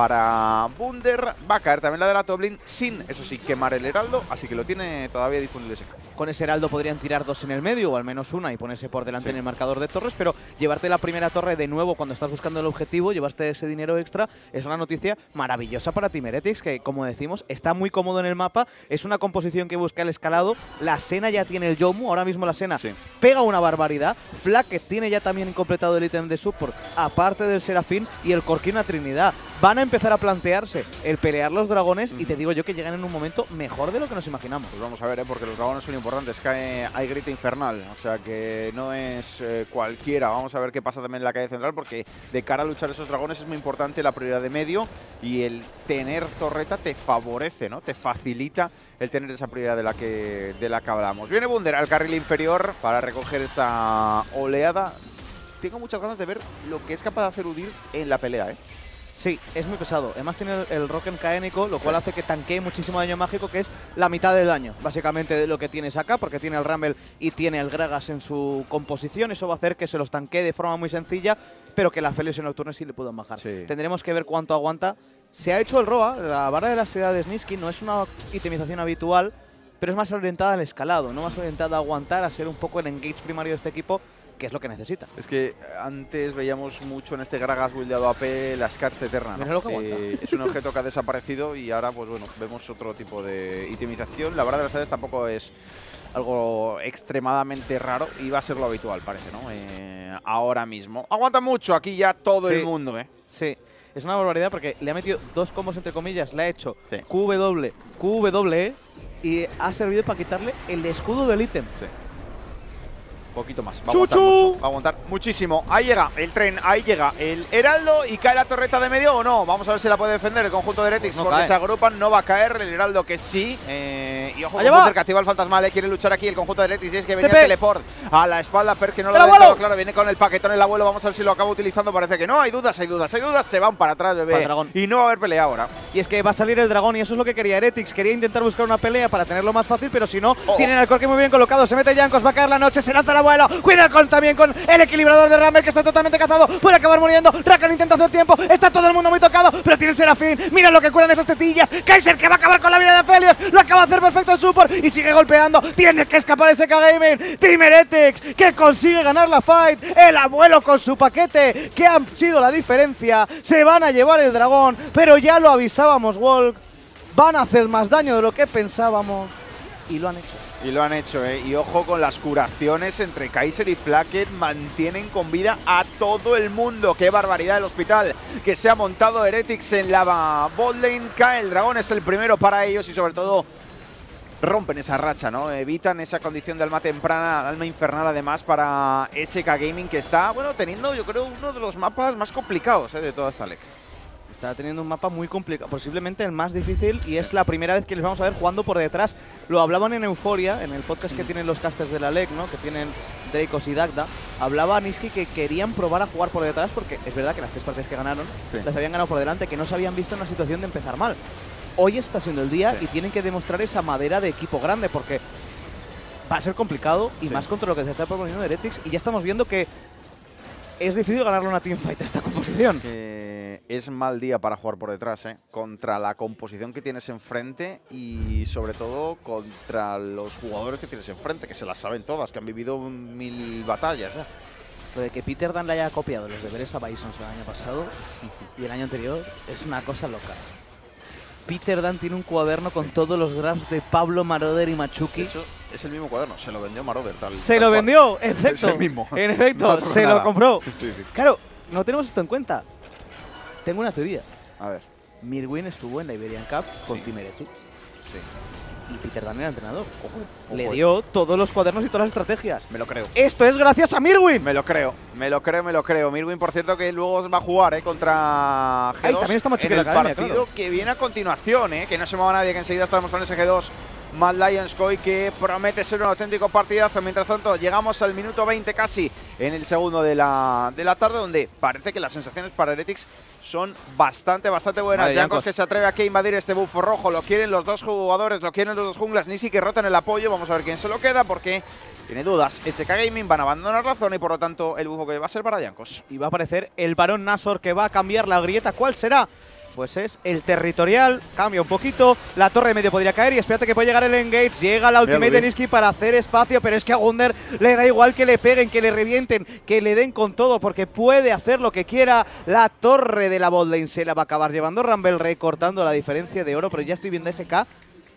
para Wunder. Va a caer también la de la top lane sin, eso sí, quemar el Heraldo, así que lo tiene todavía disponible S K. Con ese Heraldo podrían tirar dos en el medio, o al menos una, y ponerse por delante sí. en el marcador de torres, pero llevarte la primera torre de nuevo cuando estás buscando el objetivo, llevarte ese dinero extra, es una noticia maravillosa para Team Heretics, que, como decimos, está muy cómodo en el mapa, es una composición que busca el escalado. La Senna ya tiene el Yomu, ahora mismo la Senna sí. pega una barbaridad. Flacket tiene ya también completado el ítem de support, aparte del Serafín, y el Corki una Trinidad. Van a empezar a plantearse el pelear los dragones, mm. y te digo yo que llegan en un momento mejor de lo que nos imaginamos. Pues vamos a ver, ¿eh? Porque los dragones son importantes. Cae, hay grita infernal, o sea que no es eh, cualquiera. Vamos a ver qué pasa también en la calle central, porque de cara a luchar esos dragones es muy importante la prioridad de medio, y el tener torreta te favorece, ¿no? Te facilita el tener esa prioridad de la que, de la que hablamos. Viene Wunder al carril inferior para recoger esta oleada. Tengo muchas ganas de ver lo que es capaz de hacer Udyr en la pelea, ¿eh? Sí, es muy pesado. Además tiene el, el Rocken caénico, lo cual hace que tanquee muchísimo daño mágico, que es la mitad del daño, básicamente, de lo que tienes acá, porque tiene el Rumble y tiene el Gragas en su composición. Eso va a hacer que se los tanquee de forma muy sencilla, pero que la Felios y Nocturne sí le puedan bajar. Sí. Tendremos que ver cuánto aguanta. Se ha hecho el Roa, la vara de la ciudad de Snitsky, no es una itemización habitual, pero es más orientada al escalado, no más orientada a aguantar, a ser un poco el engage primario de este equipo, que es lo que necesita. Es que antes veíamos mucho en este Gragas buildeado A P la Scarce Eterna, ¿no? Lo que eh, es un objeto que ha desaparecido y ahora, pues bueno, vemos otro tipo de itemización. La verdad de las edades tampoco es algo extremadamente raro y va a ser lo habitual, parece, ¿no? Eh, ahora mismo. Aguanta mucho aquí ya todo sí. el mundo, ¿eh? Sí. Es una barbaridad porque le ha metido dos combos entre comillas, le ha hecho sí. Q W, Q W y ha servido para quitarle el escudo del ítem. Sí. Poquito más, va a, aguantar mucho, va a aguantar muchísimo. Ahí llega el tren, ahí llega el Heraldo y cae la torreta de medio o no. Vamos a ver si la puede defender el conjunto de Heretics, pues no porque cae. se agrupan, no va a caer el Heraldo, que sí. Eh, y ojo, con Wunder que activa el fantasmal, eh, quiere luchar aquí el conjunto de Heretics, y es que venía el teleport a la espalda, pero que no lo ha dejado claro, viene con el paquetón el abuelo, vamos a ver si lo acaba utilizando, parece que no, hay dudas, hay dudas, hay dudas, se van para atrás, bebé, para y no va a haber pelea ahora. Y es que va a salir el dragón y eso es lo que quería Heretics, quería intentar buscar una pelea para tenerlo más fácil, pero si no, oh. tienen al Corki muy bien colocado, se mete Jankos, va a caer la noche, se lanza el abuelo, cuida con también con el equilibrador de Rumble, que está totalmente cazado, puede acabar muriendo. Rakan intenta hacer tiempo, está todo el mundo muy tocado, pero tiene el Serafín, mira lo que curan esas tetillas. Kaiser, que va a acabar con la vida de Felios, lo acaba de hacer perfecto en support y sigue golpeando, tiene que escapar ese K Gaming. Team Heretics, que consigue ganar la fight, el abuelo con su paquete, que han sido la diferencia, se van a llevar el dragón, pero ya lo avisábamos, Walk, van a hacer más daño de lo que pensábamos, y lo han hecho. Y lo han hecho, ¿eh? Y ojo con las curaciones entre Kaiser y Flacket, mantienen con vida a todo el mundo. ¡Qué barbaridad el hospital que se ha montado Heretics en la bot lane! Cae el dragón, es el primero para ellos y sobre todo rompen esa racha, ¿no? Evitan esa condición de alma temprana, alma infernal además para S K Gaming, que está, bueno, teniendo yo creo uno de los mapas más complicados, ¿eh? de toda esta L E C. Está teniendo un mapa muy complicado, posiblemente el más difícil, y es la primera vez que les vamos a ver jugando por detrás. Lo hablaban en Euforia, en el podcast que tienen los casters de la L E C, ¿no? Que tienen Dracos y Dagda. Hablaba Nisqy que querían probar a jugar por detrás porque es verdad que las tres partidas que ganaron sí. las habían ganado por delante, que no se habían visto en una situación de empezar mal. Hoy está siendo el día sí. y tienen que demostrar esa madera de equipo grande, porque va a ser complicado, y sí. más contra lo que se está proponiendo Heretics, y ya estamos viendo que es difícil ganarle una teamfight a esta composición. Es, que es mal día para jugar por detrás, ¿eh? Contra la composición que tienes enfrente y sobre todo contra los jugadores que tienes enfrente, que se las saben todas, que han vivido mil batallas. ¿eh? Lo de que Peter Dan le haya copiado los deberes a Bisons el año pasado y el año anterior es una cosa loca. Peter Dan tiene un cuaderno con todos los drafts de Pablo, Marauder y Machuki. De hecho, es el mismo cuaderno, se lo vendió Marauder. Tal, se tal lo cual. vendió, en efecto. Es el mismo. En efecto, No se nada. lo compró. Sí, sí. Claro, no tenemos esto en cuenta. Tengo una teoría. A ver. Mirwin estuvo en la Iberian Cup con Sí. Team Heretics. Sí. Y Peter Dan era entrenador. Ojo, Le ojo. dio todos los cuadernos y todas las estrategias. Me lo creo. Esto es gracias a Mirwin. Me lo creo, me lo creo, me lo creo. Mirwin, por cierto, que luego va a jugar ¿eh? contra G dos Ay, también está Machuki en en el la academia, partido claro. que viene a continuación, ¿eh? Que no se mueva nadie, que enseguida estaremos con ese G dos Mad Lions Koi, que promete ser un auténtico partidazo. Mientras tanto, llegamos al minuto veinte casi en el segundo de la, de la tarde, donde parece que las sensaciones para Heretics son bastante, bastante buenas. Vale, Jankos Jankos. que se atreve aquí a invadir este bufo rojo. Lo quieren los dos jugadores, lo quieren los dos junglas. Nisi que rotan el apoyo. Vamos a ver quién se lo queda porque tiene dudas. S K Gaming van a abandonar la zona y por lo tanto el bufo que va a ser para Jankos. Y va a aparecer el Barón Nashor que va a cambiar la grieta. ¿Cuál será? Pues es el territorial, cambia un poquito, la torre de medio podría caer y espérate que puede llegar el engage, llega la ultimate de Nisqy para hacer espacio, pero es que a Wunder le da igual que le peguen, que le revienten, que le den con todo, porque puede hacer lo que quiera. La torre de la botlane se la va a acabar llevando Rumble, recortando la diferencia de oro, pero ya estoy viendo a S K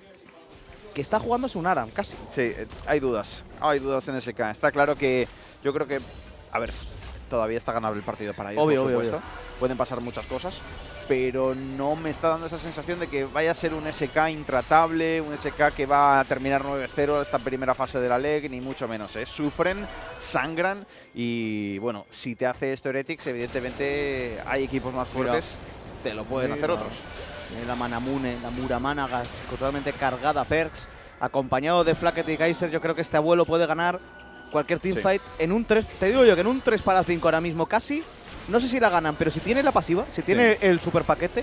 que está jugando un Aram, casi. Sí, eh, hay dudas, hay dudas en S K. Está claro que yo creo que, a ver, todavía está ganable el partido para ellos, Obvio, por obvio, supuesto. Pueden pasar muchas cosas, pero no me está dando esa sensación de que vaya a ser un S K intratable, un S K que va a terminar nueve cero esta primera fase de la L E G, ni mucho menos. ¿eh? Sufren, sangran y, bueno, si te hace esto Heretics, evidentemente hay equipos más fuertes, te lo pueden hacer otros. Eh, La Manamune, la Muramana, totalmente cargada Perks, acompañado de Flacket y Geyser. Yo creo que este abuelo puede ganar cualquier teamfight sí. en un tres. Te digo yo que en un tres para cinco ahora mismo casi. No sé si la ganan, pero si tiene la pasiva, si tiene sí. el super paquete,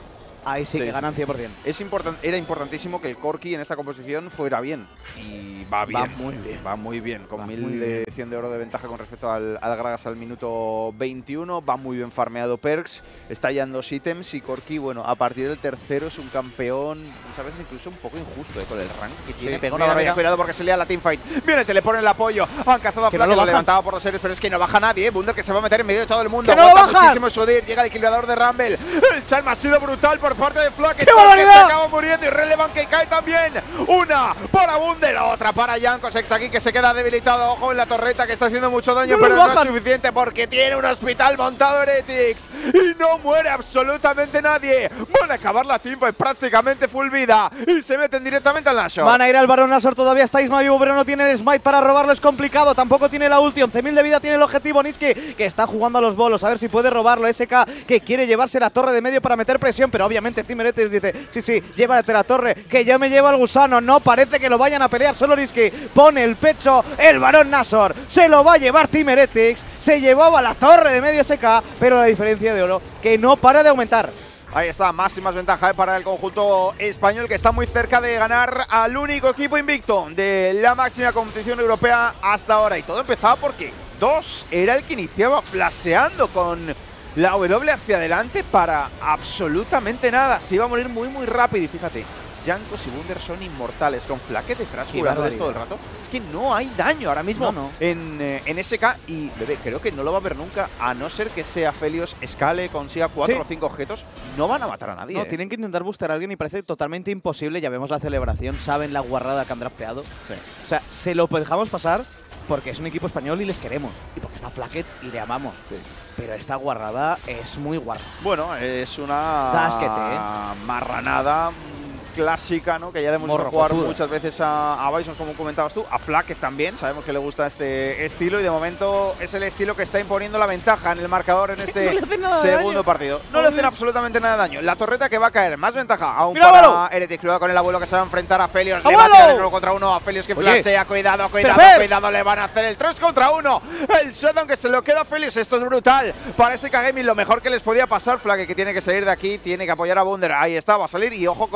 ahí sí, sí que ganan cien por cien. Es important, era importantísimo que el Corki en esta composición fuera bien. Y va bien. Va muy bien. Va muy bien. Con va mil de cien de oro de ventaja con respecto al, al Gragas al minuto veintiuno. Va muy bien farmeado Perks. Está ya en dos ítems. Y Corki, bueno, a partir del tercero es un campeón, a veces incluso un poco injusto eh, con el rank que tiene. Sí, Pega mira, una barbaridad. mira. Cuidado porque se lea la teamfight. Viene, te le ponen el apoyo. Han cazado a Que Flack, no que lo lo bajan. levantaba por los seres, pero es que no baja nadie. Eh. Wunder que se va a meter en medio de todo el mundo. ¡Que no lo Aguanta bajan! muchísimo Sudir. Llega el equilibrador de Rumble. El charm ha sido brutal por parte de Flack. ¡Qué barbaridad! Se acaba muriendo y Relevant que cae también. Una para Wunder, otra para Jankos. Ex aquí que se queda debilitado. Ojo en la torreta que está haciendo mucho daño, ¡No pero lo no es bajan! suficiente porque tiene un hospital montado Heretics y no muere absolutamente nadie. Van a acabar la teamfight prácticamente full vida y se meten directamente al Nashor. Van a ir al Barón Nashor, todavía está Isma vivo, pero no tiene el smite para robarlo, es complicado. Tampoco tiene la ulti, once mil de vida tiene el objetivo. Nisqy que está jugando a los bolos, a ver si puede robarlo. S K que quiere llevarse la torre de medio para meter presión, pero obviamente Team Heretics dice, sí, sí, llévate la torre, que yo me llevo al gusano. No parece que lo vayan a pelear, solo Nisqy pone el pecho, el Barón Nashor se lo va a llevar Team Heretics, se llevaba la torre de medio S K, pero la diferencia de oro que no para de aumentar. Ahí está, máximas ventajas eh, para el conjunto español, que está muy cerca de ganar al único equipo invicto de la máxima competición europea hasta ahora. Y todo empezaba porque dos era el que iniciaba flasheando con la W hacia adelante para absolutamente nada. Se iba a morir muy muy rápido y fíjate, Jankos y Wunder son inmortales con Flacket detrás jugándoles todo el rato. Es que no hay daño ahora mismo no, no. En, eh, en S K y bebé, creo que no lo va a ver nunca, a no ser que sea Felios, escale, consiga cuatro sí. o cinco objetos, no van a matar a nadie. No, eh. tienen que intentar buscar a alguien y parece totalmente imposible. Ya vemos la celebración, saben la guarrada que han drafteado. Sí. O sea, se lo dejamos pasar porque es un equipo español y les queremos. Y porque está Flacket y le amamos. Sí. Pero esta guarrada es muy guarra. Bueno, es una Da asquete, ¿eh? marranada clásica, ¿no? Que ya le hemos visto jugar muchas veces a, a Bison, como comentabas tú, a Flacket también, sabemos que le gusta este estilo y de momento es el estilo que está imponiendo la ventaja en el marcador en este no segundo partido. No le hacen absolutamente nada de daño. La torreta que va a caer, más ventaja aún ¡Mira, para Heretics. Cuidado con el abuelo que se va a enfrentar a Felios. Le va a ¡Abuelo! tirar el uno contra uno a Felios que Oye, flashea. Cuidado, cuidado, pero cuidado, le van a hacer el tres contra uno. El shutdown que se lo queda a Felios. Esto es brutal para ese K-Gaming, lo mejor que les podía pasar. Flacket que tiene que salir de aquí, tiene que apoyar a Wunder. Ahí está, va a salir y ojo con esto, bebé.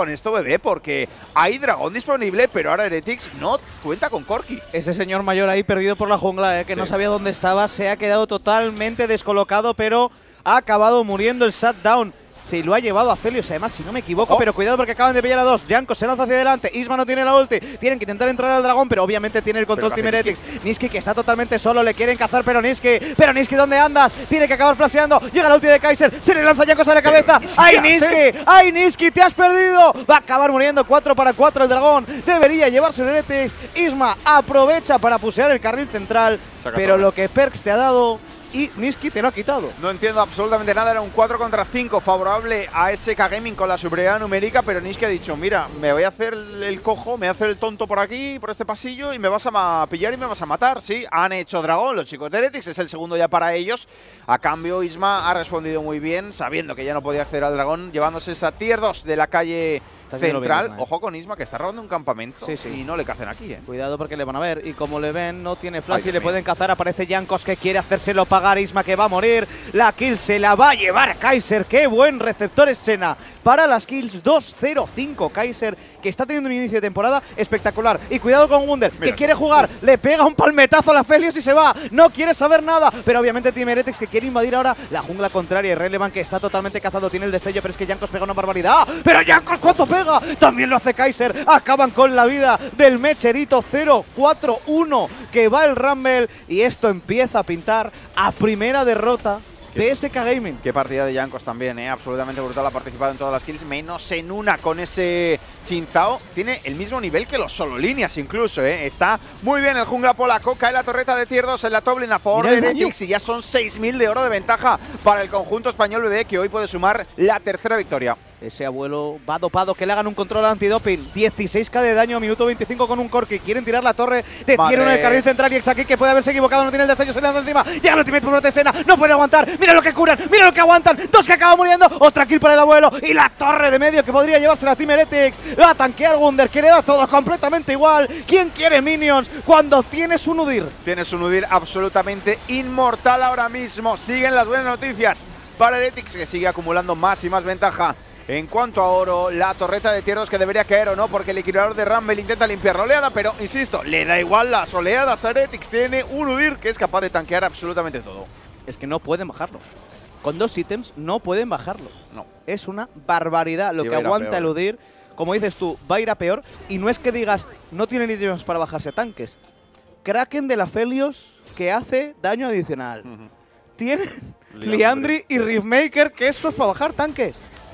B, porque hay dragón disponible, pero ahora Heretics no cuenta con Corki. Ese señor mayor ahí perdido por la jungla, eh, que sí. no sabía dónde estaba, se ha quedado totalmente descolocado, pero ha acabado muriendo el shutdown. Se lo ha llevado a Aphelios, además, si no me equivoco, oh. pero cuidado porque acaban de pillar a dos. Jankos se lanza hacia adelante, Isma no tiene la ulti, tienen que intentar entrar al dragón, pero obviamente tiene el control Team Heretics. Niski que está totalmente solo, le quieren cazar, pero Niski, pero Niski, ¿dónde andas? Tiene que acabar flasheando, llega la ulti de Kaiser, se le lanza Jankos a la cabeza. ¡Ay, Niski! ¡Ay, Niski! ¡Te has perdido! Va a acabar muriendo cuatro para cuatro el dragón, debería llevarse el Heretics. Isma aprovecha para pusear el carril central, pero lo que Perkz te ha dado y Niski te lo ha quitado. No entiendo absolutamente nada, era un cuatro contra cinco favorable a S K Gaming con la superioridad numérica, pero Niski ha dicho, mira, me voy a hacer el cojo, me voy a hacer el tonto por aquí, por este pasillo, y me vas a pillar y me vas a matar. Sí, han hecho dragón los chicos de Heretics, es el segundo ya para ellos. A cambio, Isma ha respondido muy bien, sabiendo que ya no podía acceder al dragón, llevándose esa tier dos de la calle central. Bien, Ojo con Isma, que está robando un campamento sí, sí. y no le cacen aquí, ¿eh? Cuidado porque le van a ver, y como le ven, no tiene flash Ay, y le pueden cazar. Aparece Jankos que quiere hacérselo pagar. Isma que va a morir, la kill se la va a llevar Kaiser. Qué buen receptor escena para las kills. Dos cero cinco Kaiser, que está teniendo un inicio de temporada espectacular. Y cuidado con Wunder, Mira, que quiere jugar, le pega un palmetazo a la Aphelios y se va, no quiere saber nada. Pero obviamente Team Heretics que quiere invadir ahora la jungla contraria. Y Relevan que está totalmente cazado, tiene el destello, pero es que Jankos pega una barbaridad. ¡Ah! ¡Pero Jankos cuánto pega! También lo hace Kaiser, acaban con la vida del mecherito. Cero cuatro uno que va el Rumble, y esto empieza a pintar a primera derrota de S K Gaming. Qué partida de Jankos también, ¿eh? Absolutamente brutal, ha participado en todas las kills, menos en una con ese Chinzao. Tiene el mismo nivel que los solo líneas incluso, ¿eh? Está muy bien el jungla polaco, cae la torreta de tier dos en la top lane a favor de Heretics y ya son seis mil de oro de ventaja para el conjunto español B B, que hoy puede sumar la tercera victoria. Ese abuelo va dopado, que le hagan un control antidoping. dieciséis K de daño, minuto veinticinco con un Corki. Quieren tirar la torre, detienen el carril central y Exaki, que puede haberse equivocado, no tiene el destello, se le lanza encima. Llega el ultimate por parte de Senna, no puede aguantar. Mira lo que curan, mira lo que aguantan. Dos que acaban muriendo, otra kill para el abuelo. Y la torre de medio que podría llevarse la Team Heretics. Va a tanquear Wunder, que le da todo completamente igual. ¿Quién quiere minions cuando tienes un Udyr? Tienes un Udyr absolutamente inmortal ahora mismo. Siguen las buenas noticias para Heretics, que sigue acumulando más y más ventaja. En cuanto a oro, la torreta de tier dos que debería caer o no, porque el equilibrador de Rumble intenta limpiar la oleada, pero insisto, le da igual las oleadas a Heretics. Tiene un Udyr que es capaz de tanquear absolutamente todo. Es que no pueden bajarlo. Con dos ítems no pueden bajarlo. No. Es una barbaridad lo que aguanta el Udyr. Como dices tú, va a ir a peor. Y no es que digas, no tienen ítems para bajarse tanques. Kraken de la Aphelios que hace daño adicional. Uh-huh. Tienen Liandry. Liandry y Riftmaker, que eso es para bajar tanques.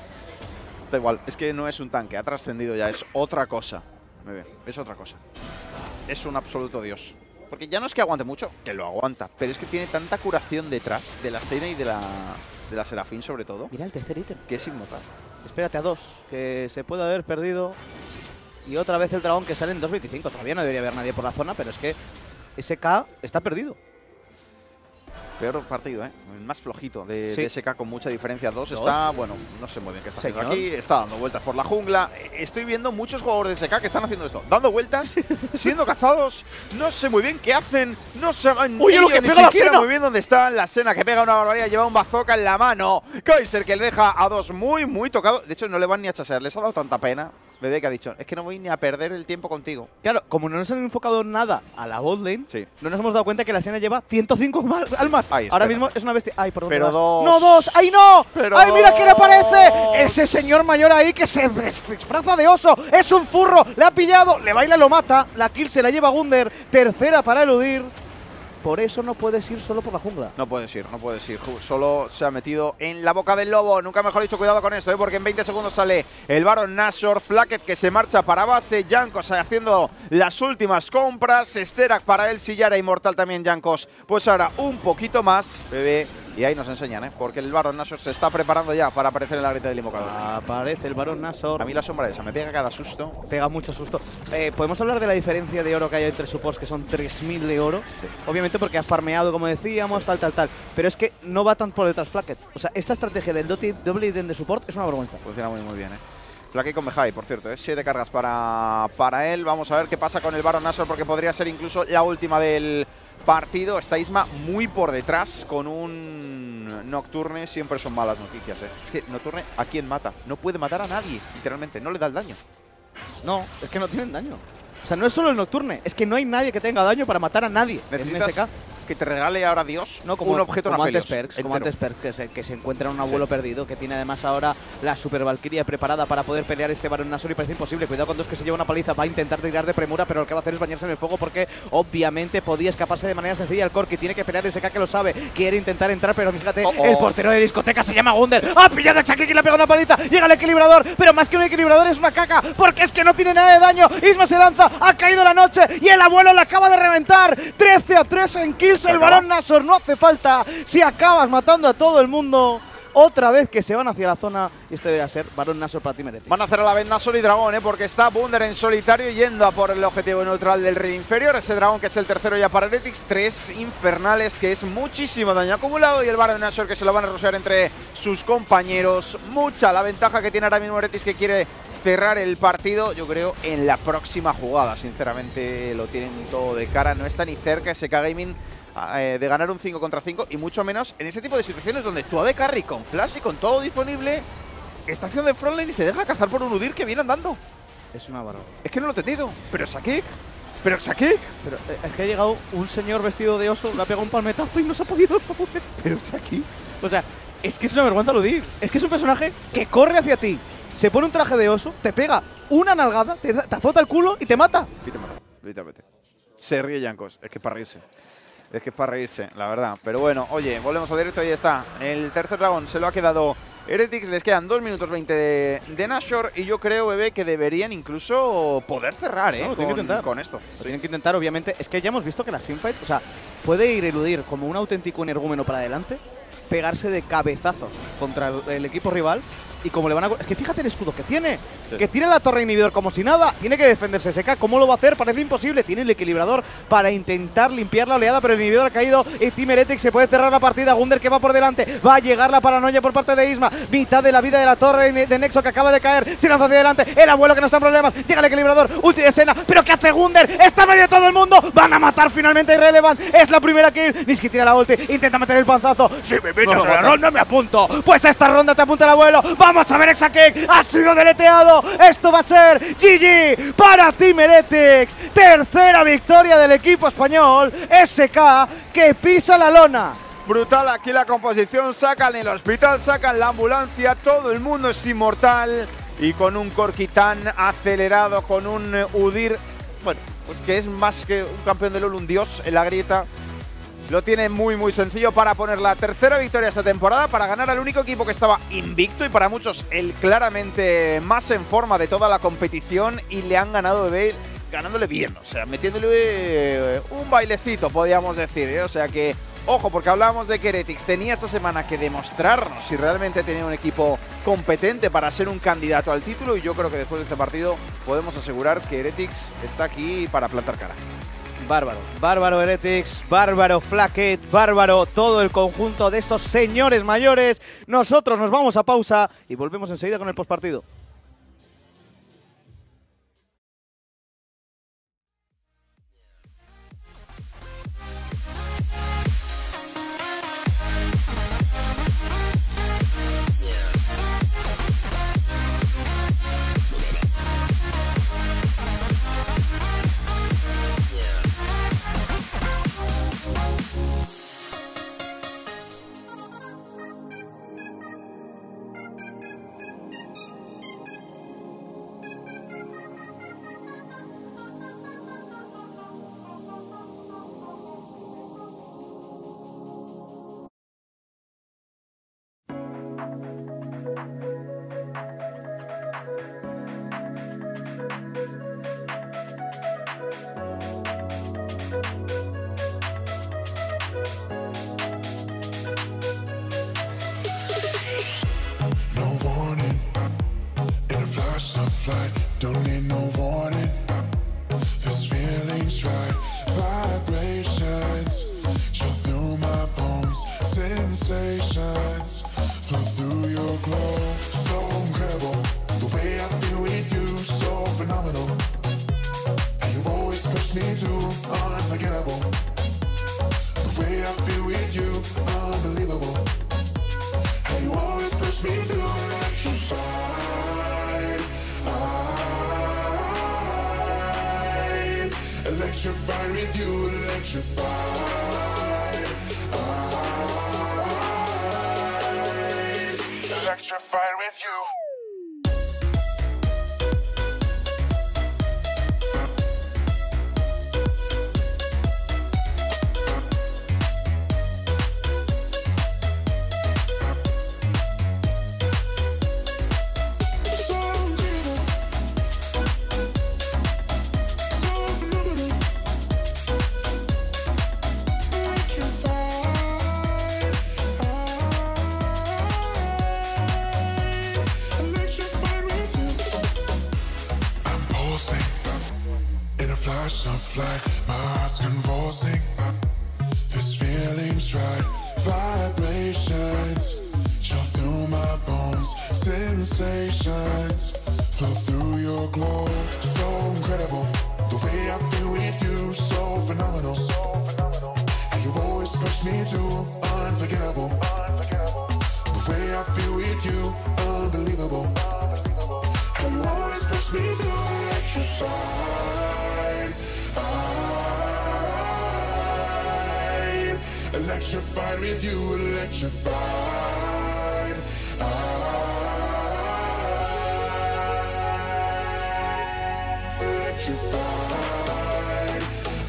Da igual, es que no es un tanque, ha trascendido ya, es otra cosa. Muy bien, es otra cosa. Es un absoluto dios. Porque ya no es que aguante mucho, que lo aguanta, pero es que tiene tanta curación detrás de la Sena y de la, de la Serafín sobre todo. Mira el tercer ítem. Que es inmortal. Espérate a dos, que se puede haber perdido. Y otra vez el dragón que sale en dos veinticinco. Todavía no debería haber nadie por la zona, pero es que S K está perdido. Peor partido, ¿eh? El más flojito de, sí. de S K con mucha diferencia. Dos, Dos está, bueno, no sé muy bien qué está haciendo aquí. Está dando vueltas por la jungla. Estoy viendo muchos jugadores de S K que están haciendo esto. Dando vueltas, siendo cazados. No sé muy bien qué hacen. No sé Uy, lo que ni pega siquiera la muy bien dónde está la Sena, que pega una barbaridad. Lleva un bazooka en la mano. Kaiser que le deja a dos muy, muy tocado. De hecho, no le van ni a chasear. Les ha dado tanta pena. Bebé que ha dicho, es que no voy ni a perder el tiempo contigo. Claro, como no nos han enfocado nada a la botlane, sí. no nos hemos dado cuenta que la Sena lleva ciento cinco almas. Ay, ahora mismo es una bestia. Ay, ¿por dónde Pero vas? dos. ¡No, dos! ¡Ay, no! Pero ¡Ay, mira dos. quién aparece! Ese señor mayor ahí que se disfraza de oso. ¡Es un furro! ¡Le ha pillado! Le baila, lo mata. La kill se la lleva Wunder. Tercera para eludir. Por eso no puedes ir solo por la jungla. No puedes ir, no puedes ir. Solo se ha metido en la boca del lobo. Nunca mejor dicho, cuidado con esto, ¿eh? Porque en veinte segundos sale el Baron Nashor. Flacket que se marcha para base. Jankos haciendo las últimas compras. Sterak para él. Si ya era inmortal también Jankos. Pues ahora un poquito más, bebé. Y ahí nos enseñan, ¿eh? Porque el Baron Nashor se está preparando ya para aparecer en la grieta del invocador. Aparece el Baron Nashor. A mí la sombra esa me pega cada susto. Pega mucho susto. Eh, ¿Podemos hablar de la diferencia de oro que hay entre supports, que son tres mil de oro? Sí. Obviamente porque ha farmeado, como decíamos, tal, tal, tal. Pero es que no va tan por detrás Flacket. O sea, esta estrategia del doble ítem de support es una vergüenza. Funciona muy, muy bien, ¿eh? Flacket con Mejai, por cierto, ¿eh? Siete cargas para, para él. Vamos a ver qué pasa con el Baron Nashor, porque podría ser incluso la última del partido. Está Isma muy por detrás con un Nocturne. Siempre son malas noticias, ¿eh? Es que Nocturne, ¿a quién mata? No puede matar a nadie, literalmente. No le da el daño. No, es que no tienen daño. O sea, no es solo el Nocturne, es que no hay nadie que tenga daño para matar a nadie. ¿Necesitas en S K. que te regale ahora Dios no, como, un objeto como Naphelios antes Perks, entero. como antes Perks, que se, que se encuentra un abuelo Sí. perdido, que tiene además ahora la Super Valkyria preparada para poder pelear este Baron Nashor y parece imposible. Cuidado con dos que se lleva una paliza, va a intentar tirar de premura, pero lo que va a hacer es bañarse en el fuego porque obviamente podía escaparse de manera sencilla el Corki. Tiene que pelear S K, que lo sabe, quiere intentar entrar, pero fíjate, oh, oh. el portero de discoteca se llama Wunder. Ha pillado a Shakik y le ha pegado una paliza, llega el equilibrador, pero más que un equilibrador es una caca, porque es que no tiene nada de daño. Isma se lanza, ha caído la noche y el abuelo la acaba de reventar. trece a tres en kills el Baron Nashor. No hace falta si acabas matando a todo el mundo. Otra vez que se van hacia la zona y este debe ser Baron Nashor para Team Heretics. Van a hacer a la vez Nashor y Dragón, ¿eh? Porque está Wunder en solitario yendo a por el objetivo neutral del rey inferior. Ese Dragón que es el tercero ya para Heretics. Tres infernales, que es muchísimo daño acumulado. Y el Baron Nashor que se lo van a rushear entre sus compañeros. Mucha la ventaja que tiene ahora mismo Heretics, que quiere cerrar el partido, yo creo, en la próxima jugada. Sinceramente lo tienen todo de cara. No está ni cerca S K Gaming eh, de ganar un cinco contra cinco, y mucho menos en ese tipo de situaciones donde tú A D Carry con flash y con todo disponible está haciendo de frontline y se deja cazar por un Udyr que viene andando. Es una barra. Es que no lo he entendido. Pero Shakik, pero Shakik, Pero eh, es que ha llegado un señor vestido de oso, le ha pegado un palmetazo y no se ha podido mover. pero Shakik. O sea, es que es una vergüenza lo dir. Es que es un personaje que corre hacia ti, se pone un traje de oso, te pega una nalgada, te, te azota el culo y te mata. Y te mata, literalmente. Se ríe Jankos, es que es para reírse. Es que es para reírse, la verdad. Pero bueno, oye, volvemos a directo y ya está. El tercer dragón se lo ha quedado Heretics. Les quedan dos minutos veinte de, de Nashor. Y yo creo, bebé, que deberían incluso poder cerrar, ¿eh? No, lo con, tienen que intentar. con esto. Lo tienen que intentar, obviamente. Es que ya hemos visto que las teamfights, o sea, puede ir a eludir como un auténtico energúmeno para adelante, pegarse de cabezazos contra el, el equipo rival. Y como le van a… Es que fíjate el escudo que tiene. Sí. Que tiene la torre inhibidor como si nada. Tiene que defenderse S K. ¿Cómo lo va a hacer? Parece imposible. Tiene el equilibrador para intentar limpiar la oleada, pero el inhibidor ha caído y Team Heretics se puede cerrar la partida. Wunder que va por delante. Va a llegar la paranoia por parte de Isma. Mitad de la vida de la torre de Nexo que acaba de caer. Se lanza hacia adelante. El abuelo que no está en problemas. Llega el equilibrador. Ulti de escena. ¿Pero qué hace Wunder? Está medio todo el mundo. Van a matar finalmente a Irrelevant. Es la primera kill. Niski tira la ulti. Intenta meter el panzazo. Si me metes no, a la no, ronda me apunto. Pues a esta ronda te apunta el abuelo. Vamos a ver Exakek. Ha sido deleteado. Esto va a ser G G para Team Heretics. Tercera victoria del equipo español. S K que pisa la lona. Brutal aquí la composición. Sacan el hospital, sacan la ambulancia. Todo el mundo es inmortal. Y con un Corki tan acelerado, con un Udyr, bueno, pues que es más que un campeón de LoL, un dios en la grieta. Lo tiene muy muy sencillo para poner la tercera victoria esta temporada, para ganar al único equipo que estaba invicto y para muchos el claramente más en forma de toda la competición, y le han ganado, bebé, ganándole bien, o sea, metiéndole eh, un bailecito, podríamos decir, ¿eh? O sea que, ojo, porque hablábamos de que Heretics tenía esta semana que demostrarnos si realmente tenía un equipo competente para ser un candidato al título, y yo creo que después de este partido podemos asegurar que Heretics está aquí para plantar cara. Bárbaro, bárbaro Heretics, bárbaro Flacket, bárbaro todo el conjunto de estos señores mayores. Nosotros nos vamos a pausa y volvemos enseguida con el postpartido. Don't need no warning. This feeling's right. Vibrations show through my bones. Sensations flow through your glow. So incredible, the way I feel with you, so phenomenal. And you always push me through, unforgettable. The way I feel with you, unbelievable. And you always push me through, let you slide. Ah, Electrified with you, electrified. I, electrified with you. Of light, my heart's convulsing. This feeling's right. Vibrations chill through my bones. Sensations flow through your glow. So incredible, the way I feel with you. So phenomenal, how you always push me through. Unforgettable, the way I feel with you. Unbelievable, how you always push me through. Electrified. I'm electrified with you, electrified. I'm electrified.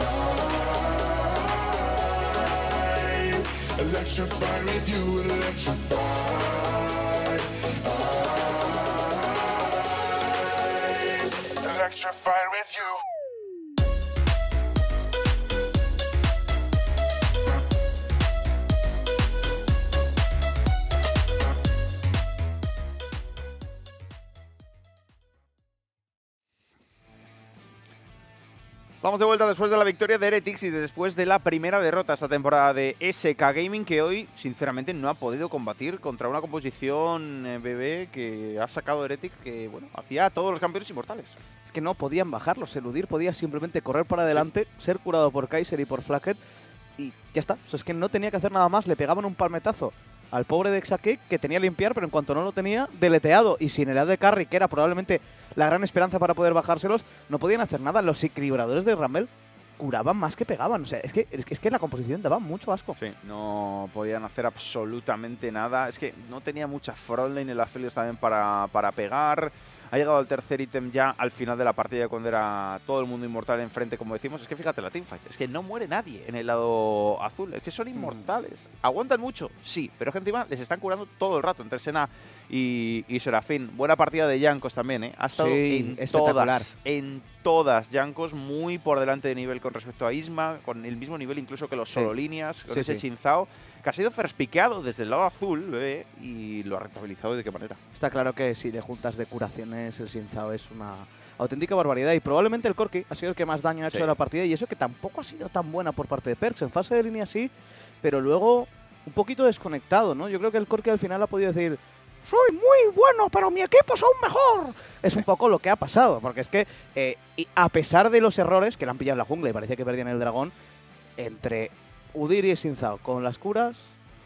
I'm electrified with you, electrified. I'm electrified with you. Estamos de vuelta después de la victoria de Heretics y después de la primera derrota esta temporada de S K Gaming, que hoy, sinceramente, no ha podido combatir contra una composición eh, B B que ha sacado Heretics, que, bueno, hacía a todos los campeones inmortales. Es que no podían bajarlos, eludir, podía simplemente correr para adelante, sí. ser curado por Kaiser y por Flacket y ya está. O sea, es que no tenía que hacer nada más, le pegaban un palmetazo al pobre de Exakik, que tenía limpiar, pero en cuanto no lo tenía, deleteado. Y sin el A D Carry, que era probablemente la gran esperanza para poder bajárselos, no podían hacer nada. Los equilibradores de Rumble curaban más que pegaban. O sea, es que, es que la composición daba mucho asco. Sí, no podían hacer absolutamente nada. Es que no tenía mucha frontline el Aphelios también para, para pegar. Ha llegado al tercer ítem ya al final de la partida, cuando era todo el mundo inmortal enfrente, como decimos. Es que fíjate la teamfight, es que no muere nadie en el lado azul. Es que son inmortales. Mm. ¿Aguantan mucho? Sí, pero es que encima les están curando todo el rato entre Senna y, y Serafín. Buena partida de Jankos también, ¿eh? Ha estado sí, en todas, en todas. Jankos muy por delante de nivel con respecto a Isma, con el mismo nivel incluso que los solo sí. líneas, con sí, ese sí. Chinzao, que ha sido first-piqueado desde el lado azul, ¿eh? Y lo ha rentabilizado. ¿De qué manera? Está claro que si le juntas de curaciones, el Chinzao es una auténtica barbaridad. Y probablemente el Corki ha sido el que más daño ha hecho sí. de la partida. Y eso que tampoco ha sido tan buena por parte de Perkz. En fase de línea sí, pero luego un poquito desconectado, ¿no? Yo creo que el Corki al final ha podido decir: soy muy bueno, pero mi equipo es aún mejor. Es un poco lo que ha pasado, porque es que eh, y a pesar de los errores, que le han pillado en la jungla y parecía que perdían el dragón, entre Udyr y Chinzao con las curas,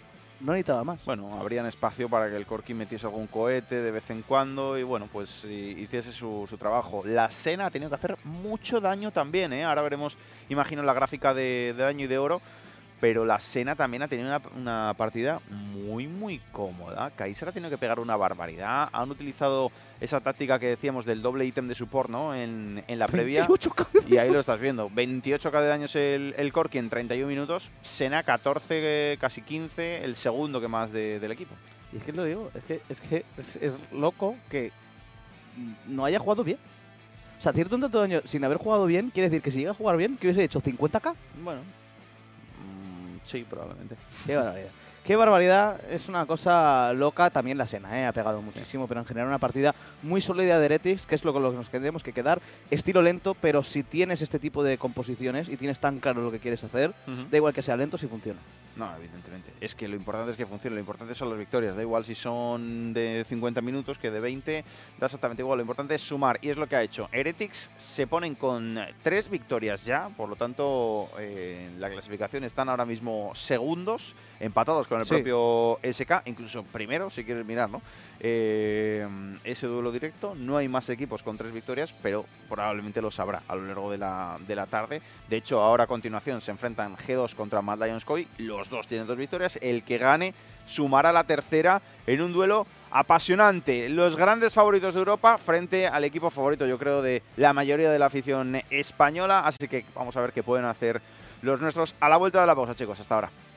no necesitaba más. Bueno, habrían espacio para que el Corki metiese algún cohete de vez en cuando y, bueno, pues hiciese su, su trabajo. La Senna ha tenido que hacer mucho daño también, ¿eh? Ahora veremos, imagino, la gráfica de, de daño y de oro. Pero la Senna también ha tenido una, una partida muy, muy cómoda. Kaiser ha tenido que pegar una barbaridad. Han utilizado esa táctica que decíamos del doble ítem de support, ¿no? En, en la previa. veintiocho K Y ahí lo estás viendo. veintiocho K de daños el, el Corki en treinta y un minutos. Senna catorce, casi quince. El segundo que más de, del equipo. Y es que lo digo, es que es, que es, es loco que no haya jugado bien. O sea, cierto un tanto daño sin haber jugado bien, quiere decir que si llega a jugar bien, que hubiese hecho cincuenta K. Bueno. Sí, probablemente. Qué barbaridad. Qué barbaridad. Es una cosa loca. También la Senna, ¿eh? Ha pegado muchísimo, sí. pero en general una partida muy sólida de Heretics, que es lo con lo que nos tenemos que quedar. Estilo lento, pero si tienes este tipo de composiciones y tienes tan claro lo que quieres hacer, uh-huh. da igual que sea lento si funciona. No, evidentemente. Es que lo importante es que funcione, lo importante son las victorias. Da igual si son de cincuenta minutos que de veinte, da exactamente igual. Lo importante es sumar, y es lo que ha hecho. Heretics se ponen con tres victorias ya, por lo tanto, eh, en la clasificación están ahora mismo segundos, empatados con el Sí. propio S K, incluso primero, si quieres mirar, ¿no? Eh, ese duelo directo. No hay más equipos con tres victorias, pero probablemente lo sabrá a lo largo de la, de la tarde. De hecho, ahora a continuación se enfrentan G dos contra Mad Lions Koi. Los dos tienen dos victorias. El que gane sumará la tercera en un duelo apasionante. Los grandes favoritos de Europa frente al equipo favorito, yo creo, de la mayoría de la afición española. Así que vamos a ver qué pueden hacer los nuestros a la vuelta de la pausa, chicos. Hasta ahora.